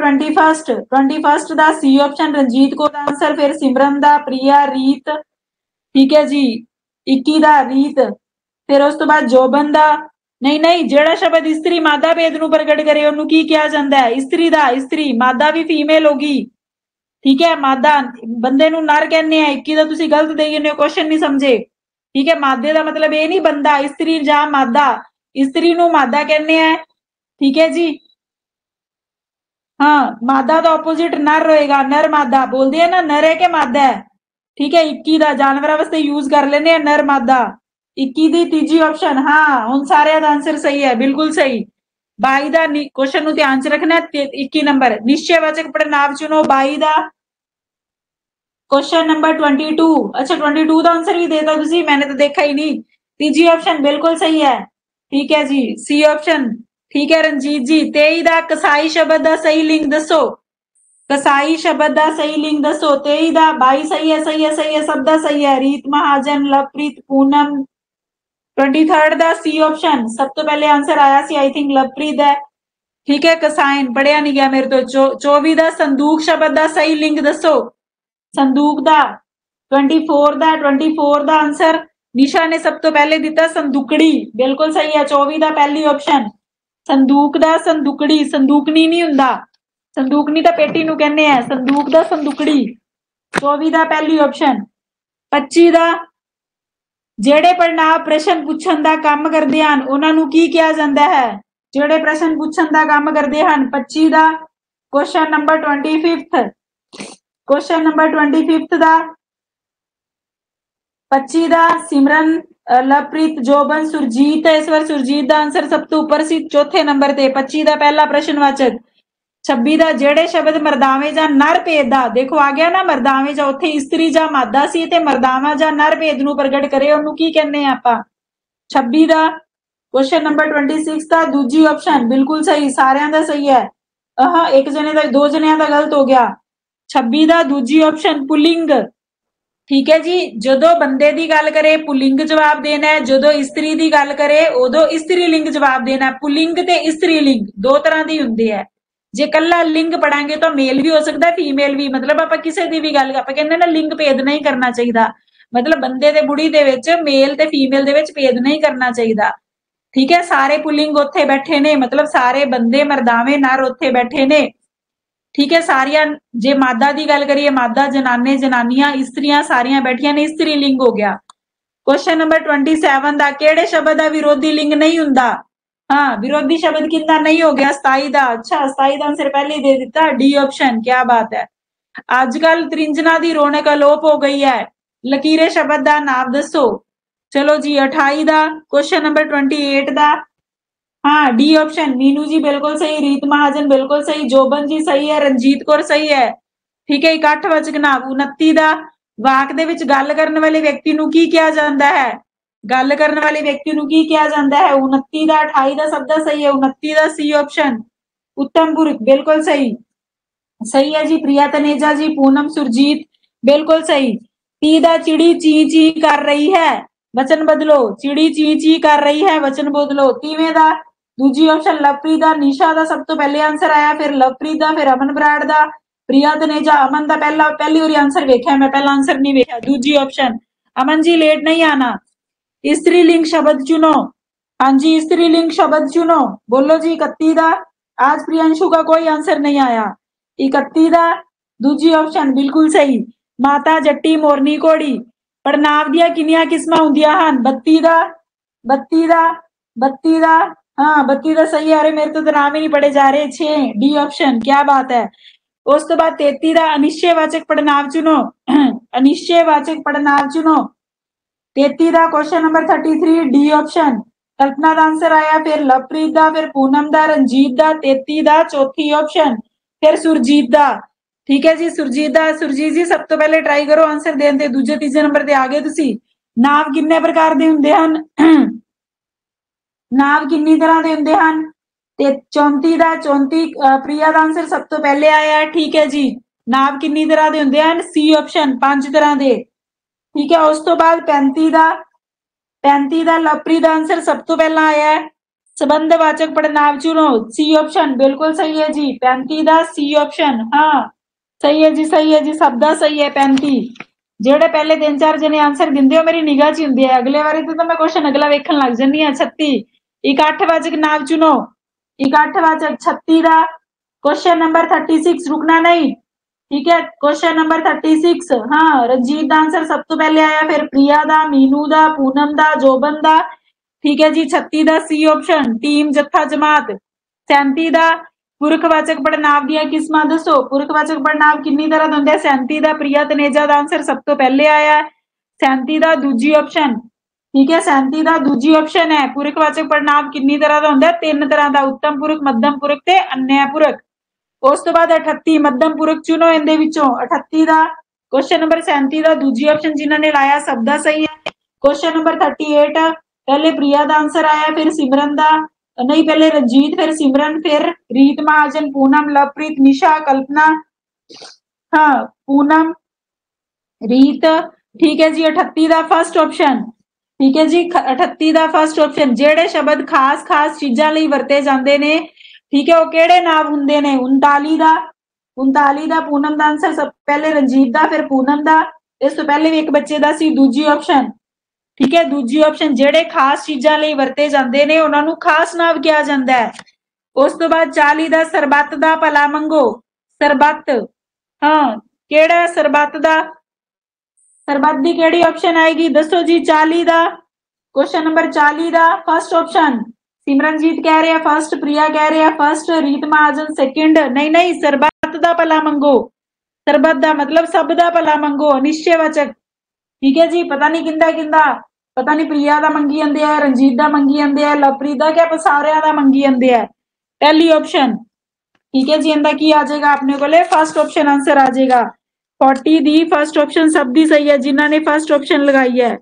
21 ਦਾ सी ऑप्शन रंजीत कौर ਦਾ आंसर, फिर सिमरन ਦਾ, प्रिया, रीत। ठीक है जी 21 ਦਾ रीत। फिर ਉਸ ਤੋਂ ਬਾਅਦ जोबन ਦਾ। नहीं ਜਿਹੜਾ ਸ਼ਬਦ ਇਸਤਰੀ ਮਾਦਾ ਭੇਦ ਨੂੰ ਪ੍ਰਗਟ ਕਰੇ ਉਹਨੂੰ ਕੀ ਕਿਹਾ ਜਾਂਦਾ ਹੈ। ਇਸਤਰੀ ਦਾ, ਇਸਤਰੀ ਮਾਦਾ ਵੀ ਫੀਮੇਲ ਹੋਗੀ। ठीक है मादा ਬੰਦੇ ਨੂੰ ਨਰ ਕਹਿੰਦੇ ਆ। 21 ਦਾ ਤੁਸੀਂ ਗਲਤ ਦੇਈ ਜਾਂਦੇ ਹੋ, ਕੁਐਸਚਨ ਨਹੀਂ ਸਮਝੇ। ठीक है ਮਾਦੇ ਦਾ ਮਤਲਬ ਇਹ ਨਹੀਂ ਬੰਦਾ, ਇਸਤਰੀ ਜਾਂ ਮਾਦਾ, ਇਸਤਰੀ ਨੂੰ ਮਾਦਾ ਕਹਿੰਦੇ ਆ। ठीक है जी हाँ मादा का ऑपोजिट नर होएगा, नर मादा बोलते हैं ना, नर है के मादा है। ठीक है 21 ਦਾ जानवरों वास्ते यूज कर लेने नर मादा। 21 ਦੀ ਤੀਜੀ ऑप्शन। हाँ ਹੁਣ ਸਾਰਿਆਂ ਦਾ आंसर सही है बिल्कुल सही। 22 ਦਾ क्वेश्चन ਨੂੰ ਧਿਆਨ ਚ ਰੱਖਣਾ। 21 ਨੰਬਰ ਨਿਸ਼ਚੈਵਾਚਕ ਪੜਨਾਮ ਚੁਣੋ। 22 ਦਾ क्वेश्चन नंबर 22। अच्छा 22 ਦਾ आंसर भी देता तुसी, मैंने तो देखा ही नहीं। तीजी ऑप्शन बिल्कुल सही है। ठीक है जी सी ऑप्शन। ठीक है रंजीत जी 23 ਦਾ ਕਸਾਈ ਸ਼ਬਦ ਦਾ ਸਹੀ ਲਿੰਗ ਦੱਸੋ। कसाई शब्द दा सही लिंग दसो 23 दा 22 सही है सही है सही है सब दा सही है रीत महाजन लवप्रीत पूनम 23 दा सी ऑप्शन सब तो पहले आंसर आया सी आई थिंक लवप्रीत है ठीक है कसाइन पढ़िया नहीं गया मेरे तो 24 दा संदूक शब्द दा सही लिंग दसो संदूक दा 24 दा आंसर निशा ने सब तो पहले दिता संदूकड़ी बिल्कुल सही है 24 दा पहली ऑप्शन संदूक दा संदूकड़ी संदूकनी नहीं हुंदा संदूकनी तो पेटी नूं कहने हैं संदूक दा संदूकड़ी 24 दा पहली ऑप्शन 25 दा ਜਿਹੜੇ ਪੜਨਾਂਵ ਪ੍ਰਸ਼ਨ ਪੁੱਛਣ ਦਾ ਕੰਮ ਕਰਦੇ ਹਨ ਉਹਨਾਂ ਨੂੰ ਕੀ ਕਿਹਾ ਜਾਂਦਾ ਹੈ ਜਿਹੜੇ ਪ੍ਰਸ਼ਨ ਪੁੱਛਣ ਦਾ ਕੰਮ ਕਰਦੇ ਹਨ 25 ਦਾ question number 25th question number 25th ਦਾ 25 ਦਾ ਸਿਮਰਨ ਲਵਪ੍ਰੀਤ ਜੋਬਨ ਸੁਰਜੀਤ ਇਸ ਵਾਰ ਸੁਰਜੀਤ ਦਾ ਆਨਸਰ ਸਭ ਤੋਂ ਉੱਪਰ ਸੀ ਚੌਥੇ ਨੰਬਰ ਤੇ 25 ਦਾ ਪਹਿਲਾ ਪ੍ਰਸ਼ਨਵਾਚਕ 26 ਦਾ ਜਿਹੜੇ ਸ਼ਬਦ ਮਰਦਾਵੇਂ ਜਾਂ ਨਰ ਭੇਦ ਦਾ ਦੇਖੋ ਆ ਗਿਆ ਨਾ ਮਰਦਾਵੇਂ ਜਾਂ ਉੱਥੇ ਇਸਤਰੀ ਜਾਂ ਮਾਦਾ ਸੀ ਤੇ ਮਰਦਾਵਾਂ ਜਾਂ ਨਰ ਭੇਦ ਨੂੰ ਪ੍ਰਗਟ ਕਰੇ ਉਹਨੂੰ ਕੀ ਕਹਿੰਦੇ ਆ ਆਪਾਂ 26 ਦਾ ਕੁਐਸਚਨ ਨੰਬਰ 26 ਦਾ ਦੂਜੀ ਆਪਸ਼ਨ ਬਿਲਕੁਲ ਸਹੀ ਸਾਰਿਆਂ ਦਾ ਸਹੀ ਹੈ ਇੱਕ ਜਣੇ ਦਾ ਦੋ ਜਣਿਆਂ ਦਾ ਗਲਤ ਹੋ ਗਿਆ 26 ਦਾ ਦੂਜੀ ਆਪਸ਼ਨ ਪੁਲਿੰਗ ਠੀਕ ਹੈ ਜੀ ਜਦੋਂ ਬੰਦੇ ਦੀ ਗੱਲ ਕਰੇ ਪੁਲਿੰਗ ਜਵਾਬ ਦੇਣਾ ਹੈ ਜਦੋਂ ਇਸਤਰੀ ਦੀ ਗੱਲ ਕਰੇ ਉਦੋਂ ਇਸਤਰੀ ਲਿੰਗ ਜਵਾਬ ਦੇਣਾ ਪੁਲਿੰਗ ਤੇ ਇਸਤਰੀ ਲਿੰਗ ਦੋ ਤਰ੍ਹਾਂ ਦੀ ਹੁੰਦੇ ਆ ਜੇ ਕੱਲਾ ਲਿੰਗ ਪੜਾਂਗੇ ਤਾਂ ਮੇਲ ਵੀ ਹੋ ਸਕਦਾ ਫੀਮੇਲ ਵੀ ਮਤਲਬ ਆਪਾਂ ਕਿਸੇ ਦੀ ਵੀ ਗੱਲ ਆਪਾਂ ਕਹਿੰਦੇ ਨਾ ਲਿੰਗ ਭੇਦ ਨਹੀਂ ਕਰਨਾ ਚਾਹੀਦਾ ਮਤਲਬ ਬੰਦੇ ਤੇ ਬੁੜੀ ਦੇ ਵਿੱਚ ਮੇਲ ਤੇ ਫੀਮੇਲ ਦੇ ਵਿੱਚ ਭੇਦ ਨਹੀਂ ਕਰਨਾ ਚਾਹੀਦਾ ਠੀਕ ਹੈ ਸਾਰੇ ਪੁਲਿੰਗ ਉੱਥੇ ਬੈਠੇ ਨੇ ਮਤਲਬ ਸਾਰੇ ਬੰਦੇ ਮਰਦਾਵੇਂ ਨਰ ਉੱਥੇ ਬੈਠੇ ਨੇ ਠੀਕ ਹੈ ਸਾਰੀਆਂ ਜੇ ਮਾਦਾ ਦੀ ਗੱਲ ਕਰੀਏ ਮਾਦਾ ਜਨਾਨੇ ਜਨਾਨੀਆਂ ਇਸਤਰੀਆਂ ਸਾਰੀਆਂ ਬੈਠੀਆਂ ਨੇ ਇਸਤਰੀ ਲਿੰਗ ਹੋ ਗਿਆ ਕੁਐਸਚਨ ਨੰਬਰ 27 ਦਾ ਕਿਹੜੇ ਸ਼ਬਦ ਦਾ ਵਿਰੋਧੀ ਲਿੰਗ ਨਹੀਂ ਹੁੰਦਾ हाँ विरोधी शब्द कितना नहीं हो गया 27 ਦਾ अच्छा 27 ਦਾ आंसर पहले दे दिता डी ऑप्शन क्या बात है आजकल त्रिंजना दी रौनक अलोप हो गई है लकीरे शब्द ਦਾ ਨਾਮ ਦੱਸੋ चलो जी 28 ਦਾ क्वेश्चन नंबर 28 ਦਾ हाँ डी ऑप्शन मीनू जी बिल्कुल सही रीत महाजन बिल्कुल सही जोबन जी सही है रंजीत कौर सही है ठीक है ਇਕੱਠਵਾਚਕ ਨਾਮ 29 ਦਾ ਵਾਕ ਦੇ ਵਿੱਚ ਗੱਲ ਕਰਨ ਵਾਲੇ ਵਿਅਕਤੀ ਨੂੰ ਕੀ ਕਿਹਾ ਜਾਂਦਾ ਹੈ ਗੱਲ ਕਰਨ ਵਾਲੇ ਵਿਅਕਤੀ ਨੂੰ ਕੀ ਕਿਹਾ ਜਾਂਦਾ ਹੈ 29 ਦਾ 28 ਦਾ ਸਭ ਦਾ ਸਹੀ ਹੈ 29 ਦਾ ਸੀ ਆਪਸ਼ਨ उत्तम पुरुष बिल्कुल सही सही है जी प्रिया तनेजा जी पूनम सुरजीत बिल्कुल सही 30 ਦਾ चिड़ी ची ची कर रही है वचन बदलो चिड़ी ची ची कर रही है वचन बदलो 30वें ਦਾ ਦੂਜੀ ਆਪਸ਼ਨ ਲਵਪ੍ਰੀਤ ਦਾ ਨਿਸ਼ਾ ਦਾ ਸਭ ਤੋਂ ਪਹਿਲੇ ਆਨਸਰ ਆਇਆ ਫਿਰ ਲਵਪ੍ਰੀਤ ਦਾ ਫਿਰ ਅਮਨ ਬਰਾੜ ਦਾ ਪ੍ਰਿਆ ਤਨੇਜਾ ਅਮਨ ਦਾ ਪਹਿਲੀ ਵਾਰੀ ਆਨਸਰ ਵੇਖਿਆ ਮੈਂ ਪਹਿਲਾ ਆਨਸਰ ਨਹੀਂ ਵੇਖਿਆ ਦੂਜੀ ਆਪਸ਼ਨ ਅਮਨ ਜੀ ਲੇਟ नहीं आना स्त्रीलिंग शब्द चुनो हाँ जी स्त्रीलिंग शब्द चुनो बोलो जी 31 ਦਾ आज प्रियांशु का कोई आंसर नहीं आया 31 ਦਾ दूजी ऑप्शन बिल्कुल सही माता जट्टी मोरनी घोड़ी पड़नाव ਦੀਆਂ ਕਿੰਨੀਆਂ ਕਿਸਮਾਂ ਹੁੰਦੀਆਂ ਹਨ 32 ਦਾ 32 ਦਾ 32 ਦਾ हाँ 32 ਦਾ सही है अरे मेरे तो नाम ही नहीं पढ़े जा रहे 6 डी ऑप्शन क्या बात है उस तो बाद 33 ਦਾ अनिश्चयवाचक पड़नाव चुनो अनिश्चयवाचक पड़नाव चुनो 33 ਦਾ question number 33 D option Kalpana ਦਾ आंसर आया फिर लवप्रीत ਦਾ फिर पूनम ਦਾ रंजीत ਦਾ 33 ਦਾ चौथी ऑप्शन फिर सुरजीत ਦਾ ठीक है जी सुरजीत जी सब तो पहले ट्राई करो आंसर देਣ ਤੇ ਦੂਜੇ ਤੀਜੇ ਨੰਬਰ ਤੇ ਆ ਗਏ ਤੁਸੀਂ ਨਾਮ ਕਿੰਨੇ ਪ੍ਰਕਾਰ ਦੇ ਹੁੰਦੇ ਹਨ ਨਾਮ ਕਿੰਨੀ ਤਰ੍ਹਾਂ ਦੇ ਹੁੰਦੇ ਹਨ ਤੇ 34 ਦਾ 34 ਪ੍ਰਿਆ ਦਾ ਆਨਸਰ ਸਭ ਤੋਂ ਪਹਿਲੇ ਆਇਆ ਹੈ ਠੀਕ ਹੈ ਜੀ ਨਾਮ ਕਿੰਨੀ ਤਰ੍ਹਾਂ ਦੇ ਹੁੰਦੇ ਹਨ ਸੀ ਆਪਸ਼ਨ 5 ਤਰ੍ਹਾਂ ਦੇ ठीक है उस तो बाद 35 ਦਾ ਲਵਪ੍ਰੀਤ ਦਾ आंसर सब तो पहला आया है संबंधवाचक पड़नाव चुनो सी ऑप्शन बिल्कुल सही है जी 35 ਦਾ सी ऑप्शन हाँ सही है जी सब ਦਾ सही है 35 ਜਿਹੜੇ ਪਹਿਲੇ 3-4 ਜਣੇ ਆਨਸਰ ਦਿੰਦੇ ਹੋ ਮੇਰੀ ਨਿਗਾਹ 'ਚ ਹੁੰਦੇ ਆ ਅਗਲੇ ਵਾਰੀ ਤਾਂ ਮੈਂ ਕੁਐਸਚਨ ਅਗਲਾ ਵੇਖਣ ਲੱਗ ਜੰਨੀ ਆ 36 ਇਕੱਠਵਾਚਕ ਨਾਮ ਚੁਣੋ ਇਕੱਠਵਾਚਕ 36 ਦਾ क्वेश्चन नंबर 36 रुकना नहीं ठीक है क्वेश्चन नंबर 36 हाँ रंजीत ਦਾ आंसर सब तो पहले आया फिर प्रिया ਦਾ मीनू ਦਾ पूनम ਦਾ जोबन ਦਾ ठीक है जी 36 ਦਾ सी ऑप्शन टीम जत्था जमात 37 ਦਾ पुरखवाचक पड़नाव ਦੀਆਂ ਕਿਸਮਾਂ ਦੱਸੋ पुरखवाचक पड़नाव ਕਿੰਨੀ ਤਰ੍ਹਾਂ ਦੇ ਹੁੰਦੇ 37 ਦਾ प्रिया तनेजा ਦਾ आंसर सब तो पहले आया 37 ਦਾ ਦੂਜੀ ਆਪਸ਼ਨ ठीक है 37 ਦਾ ਦੂਜੀ ਆਪਸ਼ਨ ਹੈ पुरखवाचक पड़नाव ਕਿੰਨੀ ਤਰ੍ਹਾਂ ਦਾ ਹੁੰਦਾ ਤਿੰਨ ਤਰ੍ਹਾਂ ਦਾ उत्तम पुरख मध्यम पुरख ਤੇ अन्य पुरख ਉਸ ਤੋਂ ਬਾਅਦ 38 ਮੱਧਮ ਪੁਰਖ ਚੁਣੋ ਇਹਦੇ ਵਿੱਚੋਂ 38 ਦਾ क्वेश्चन नंबर 37 ਦਾ ਦੂਜੀ ਆਪਸ਼ਨ ਜਿਨ੍ਹਾਂ ਨੇ ਲਾਇਆ ਸਭ ਦਾ ਸਹੀ ਹੈ क्वेश्चन नंबर 38 पहले प्रिया ਦਾ ਆਨਸਰ ਆਇਆ ਫਿਰ ਸਿਮਰਨ ਦਾ नहीं पहले रंजीत फिर सिमरन फिर रीत महाजन पूनम लवप्रीत निशा कल्पना हाँ पूनम, रीत, ठीक है जी। 38 ਦਾ ਫਸਟ ਆਪਸ਼ਨ, ਠੀਕ ਹੈ ਜੀ। 38 ਦਾ ਫਸਟ ਆਪਸ਼ਨ, ਜਿਹੜੇ ਸ਼ਬਦ ਖਾਸ ਖਾਸ ਚੀਜ਼ਾਂ ਲਈ ਵਰਤੇ ਜਾਂਦੇ ਨੇ, ਠੀਕ ਹੈ, ਉਹ ਕਿਹੜੇ ਨਾਮ ਹੁੰਦੇ ਨੇ? 39 ਦਾ, 39 ਦਾ ਪੂਨਮ ਦਾ ਆਨਸਰ ਸਭ ਪਹਿਲੇ ਰਣਜੀਤ ਦਾ, ਫਿਰ ਪੂਨਮ ਦਾ। ਇਸ ਤੋਂ ਪਹਿਲੇ ਵੀ ਇੱਕ ਬੱਚੇ ਦਾ ਸੀ ਦੂਜੀ ਆਪਸ਼ਨ, ਠੀਕ ਹੈ। ਦੂਜੀ ਆਪਸ਼ਨ, ਜਿਹੜੇ ਖਾਸ ਚੀਜ਼ਾਂ ਲਈ ਵਰਤੇ ਜਾਂਦੇ ਨੇ ਉਹਨਾਂ ਨੂੰ ਖਾਸ ਨਾਮ ਕਿਹਾ ਜਾਂਦਾ ਹੈ। ਉਸ ਤੋਂ ਬਾਅਦ 40 ਦਾ ਸਰਬੱਤ ਦਾ ਭਲਾ ਮੰਗੋ, ਸਰਬੱਤ, ਹਾਂ ਕਿਹੜਾ ਸਰਬੱਤ ਦਾ? ਸਰਬੱਤ ਦੀ ਕਿਹੜੀ ਆਪਸ਼ਨ ਆਏਗੀ ਦੱਸੋ ਜੀ? 40 ਦਾ क्वेश्चन नंबर 40 ਦਾ फर्स्ट ऑप्शन, सिमरनजीत कह रहे हैं फर्स्ट, प्रिया कह रहे हैं फर्स्ट, रीत महाजन सेकंड। नहीं नहीं, सरबत ਦਾ ਭਲਾ ਮੰਗੋ, ਸਰਬਤ ਦਾ मतलब सब ਦਾ ਭਲਾ ਮੰਗੋ, ਨਿਸ਼ਚੈਵਾਚਕ, ठीक है जी। पता नहीं किंदा किंदा, पता नहीं प्रिया ਦਾ ਮੰਗੀ ਜਾਂਦੇ ਆ, ਰਣਜੀਤ ਦਾ ਮੰਗੀ ਜਾਂਦੇ ਆ, ਲਵਪ੍ਰੀਤ ਦਾ, ਕਿ ਸਾਰਿਆਂ ਦਾ ਮੰਗੀ ਜਾਂਦੇ ਆ। ਪਹਿਲੀ ਆਪਸ਼ਨ, ठीक है जी। ਇਹਦਾ ਕੀ ਆ ਜਾਏਗਾ ਆਪਣੇ ਕੋਲੇ? ਫਸਟ ਆਪਸ਼ਨ ਆਨਸਰ ਆ ਜਾਏਗਾ। 40 ਦੀ ਫਸਟ ਆਪਸ਼ਨ ਸਭ ਦੀ ਸਹੀ ਹੈ ਜਿਨ੍ਹਾਂ ਨੇ ਫਸਟ ਆਪਸ਼ਨ ਲਗਾਈ ਹੈ।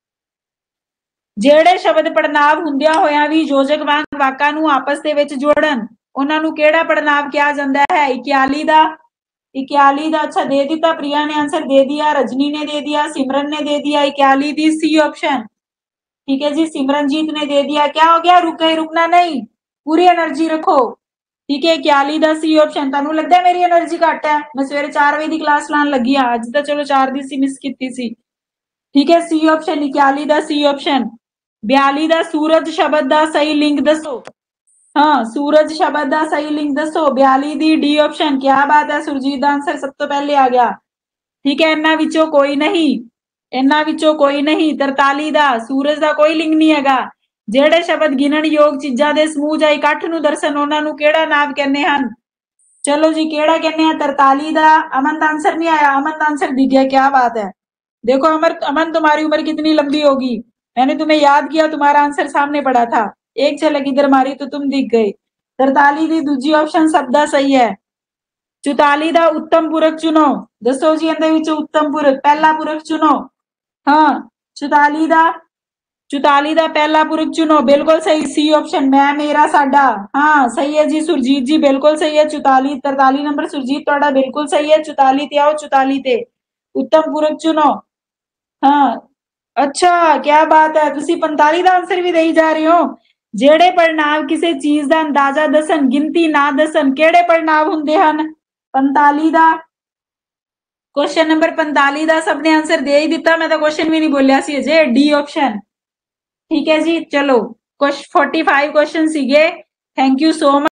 ਜਿਹੜੇ ਸ਼ਬਦ ਪੜਨਾਵ ਹੁੰਦਿਆਂ ਹੋਇਆਂ ਵੀ ਯੋਜਕ ਵਾਂਗ ਵਾਕਾਂ ਨੂੰ ਆਪਸ ਦੇ ਵਿੱਚ ਜੋੜਨ, ਉਹਨਾਂ ਨੂੰ ਕਿਹੜਾ ਪੜਨਾਵ ਕਿਹਾ ਜਾਂਦਾ ਹੈ? 41 ਦਾ, 41 ਦਾ अच्छा दे दिता, प्रिया ने आंसर दे दिया, रजनी ने दे दिया, सिमरन ने दे दिया 41 दी सी ऑप्शन, ठीक है जी। सिमरनजीत ने दे दिया। क्या हो गया? रुके, रुकना नहीं, पूरी एनर्जी रखो, ठीक है। 41 ਦਾ ਸੀ ਆਪਸ਼ਨ। ਤੁਹਾਨੂੰ ਲੱਗਦਾ ਮੇਰੀ એનર્ਜੀ ਘੱਟ ਹੈ? ਮੈਂ ਸਵੇਰੇ 4 ਵਜੇ ਦੀ ਕਲਾਸ ਲਾਣ ਲੱਗੀ ਆ, ਅੱਜ ਤਾਂ ਚਲੋ 4 ਦੀ ਸੀ ਮਿਸ ਕੀਤੀ ਸੀ, ਠੀਕ ਹੈ। ਸੀ ਆਪਸ਼ਨ 41 ਦਾ ਸੀ ਆਪਸ਼ਨ। 42 ਦਾ ਸੂਰਜ ਸ਼ਬਦ ਦਾ ਸਹੀ ਲਿੰਗ ਦੱਸੋ। ਹਾਂ ਸੂਰਜ ਸ਼ਬਦ ਦਾ ਸਹੀ ਲਿੰਗ ਦੱਸੋ। 42 ਦੀ ਡੀ ਆਪਸ਼ਨ। क्या बात है, ਸੁਰਜੀਤ ਦਾ ਆਨਸਰ ਸਭ ਤੋਂ ਪਹਿਲੇ ਆ ਗਿਆ, ਠੀਕ ਹੈ। ਇਹਨਾਂ ਵਿੱਚੋਂ ਕੋਈ ਨਹੀਂ, ਇਹਨਾਂ ਵਿੱਚੋਂ ਕੋਈ ਨਹੀਂ। 43 ਦਾ ਸੂਰਜ ਦਾ ਕੋਈ ਲਿੰਗ ਨਹੀਂ ਹੈਗਾ। ਜਿਹੜੇ ਸ਼ਬਦ ਗਿਣਨਯੋਗ ਚੀਜ਼ਾਂ ਦੇ ਸਮੂਹ ਜਾਂ ਇਕੱਠ ਨੂੰ ਦਰਸਾਉਣ ਉਹਨਾਂ ਨੂੰ ਕਿਹੜਾ ਨਾਮ ਕਹਿੰਦੇ ਹਨ? चलो जी केड़ा कहने हैं? 43 ਦਾ। अमन का आंसर नहीं आया, अमन का आंसर दिख गया, क्या बात है। देखो अमर, अमन तुम्हारी उम्र कितनी लंबी होगी, मैंने तुम्हें याद किया, तुम्हारा आंसर सामने पड़ा था, एक झलक इधर मारी तो तुम दिख गए। 43 ਦੀ ਦੂਜੀ ਆਪਸ਼ਨ ਸਭ ਦਾ ਸਹੀ ਹੈ। 44 ਦਾ ਉੱਤਮ ਪੁਰਖ ਚੁਣੋ, ਦੱਸੋ ਜੀ ਇਹਦੇ ਵਿੱਚ ਉੱਤਮ ਪੁਰਖ, ਪਹਿਲਾ ਪੁਰਖ ਚੁਣੋ। ਹਾਂ 44 ਦਾ, 44 ਦਾ ਪਹਿਲਾ ਪੁਰਖ ਚੁਣੋ, ਬਿਲकुल सही सी ऑप्शन, मैं मेरा साडा। हाँ सही है जी सुरजीत जी, बिल्कुल सही है। 44, 43 नंबर सुरजीत ਤੁਹਾਡਾ बिल्कुल सही है। 44 ਤੇ आओ, 44 ਤੇ उत्तम पुरख चुनो। हाँ अच्छा क्या बात है, ਤੁਸੀਂ 45 ਦਾ ਆਨਸਰ ਵੀ ਦੇਈ ਜਾ ਰਹੇ ਹੋ। ਜਿਹੜੇ ਪੜਨਾਵ ਕਿਸੇ ਚੀਜ਼ ਦਾ ਅੰਦਾਜ਼ਾ ਦੱਸਣ, ਗਿਣਤੀ ਨਾ ਦੱਸਣ, ਕਿਹੜੇ ਪੜਨਾਵ ਹੁੰਦੇ ਹਨ? 45 ਦਾ क्वेश्चन नंबर 45 ਦਾ ਸਭ ਨੇ ਆਨਸਰ ਦੇ ਹੀ ਦਿੱਤਾ, ਮੈਂ ਤਾਂ क्वेश्चन ਵੀ ਨਹੀਂ ਬੋਲਿਆ ਸੀ ਅਜੇ। ਡੀ ਆਪਸ਼ਨ, ठीक है जी। चलो 45 क्वेश्चन सीगे, थैंक यू सो मच।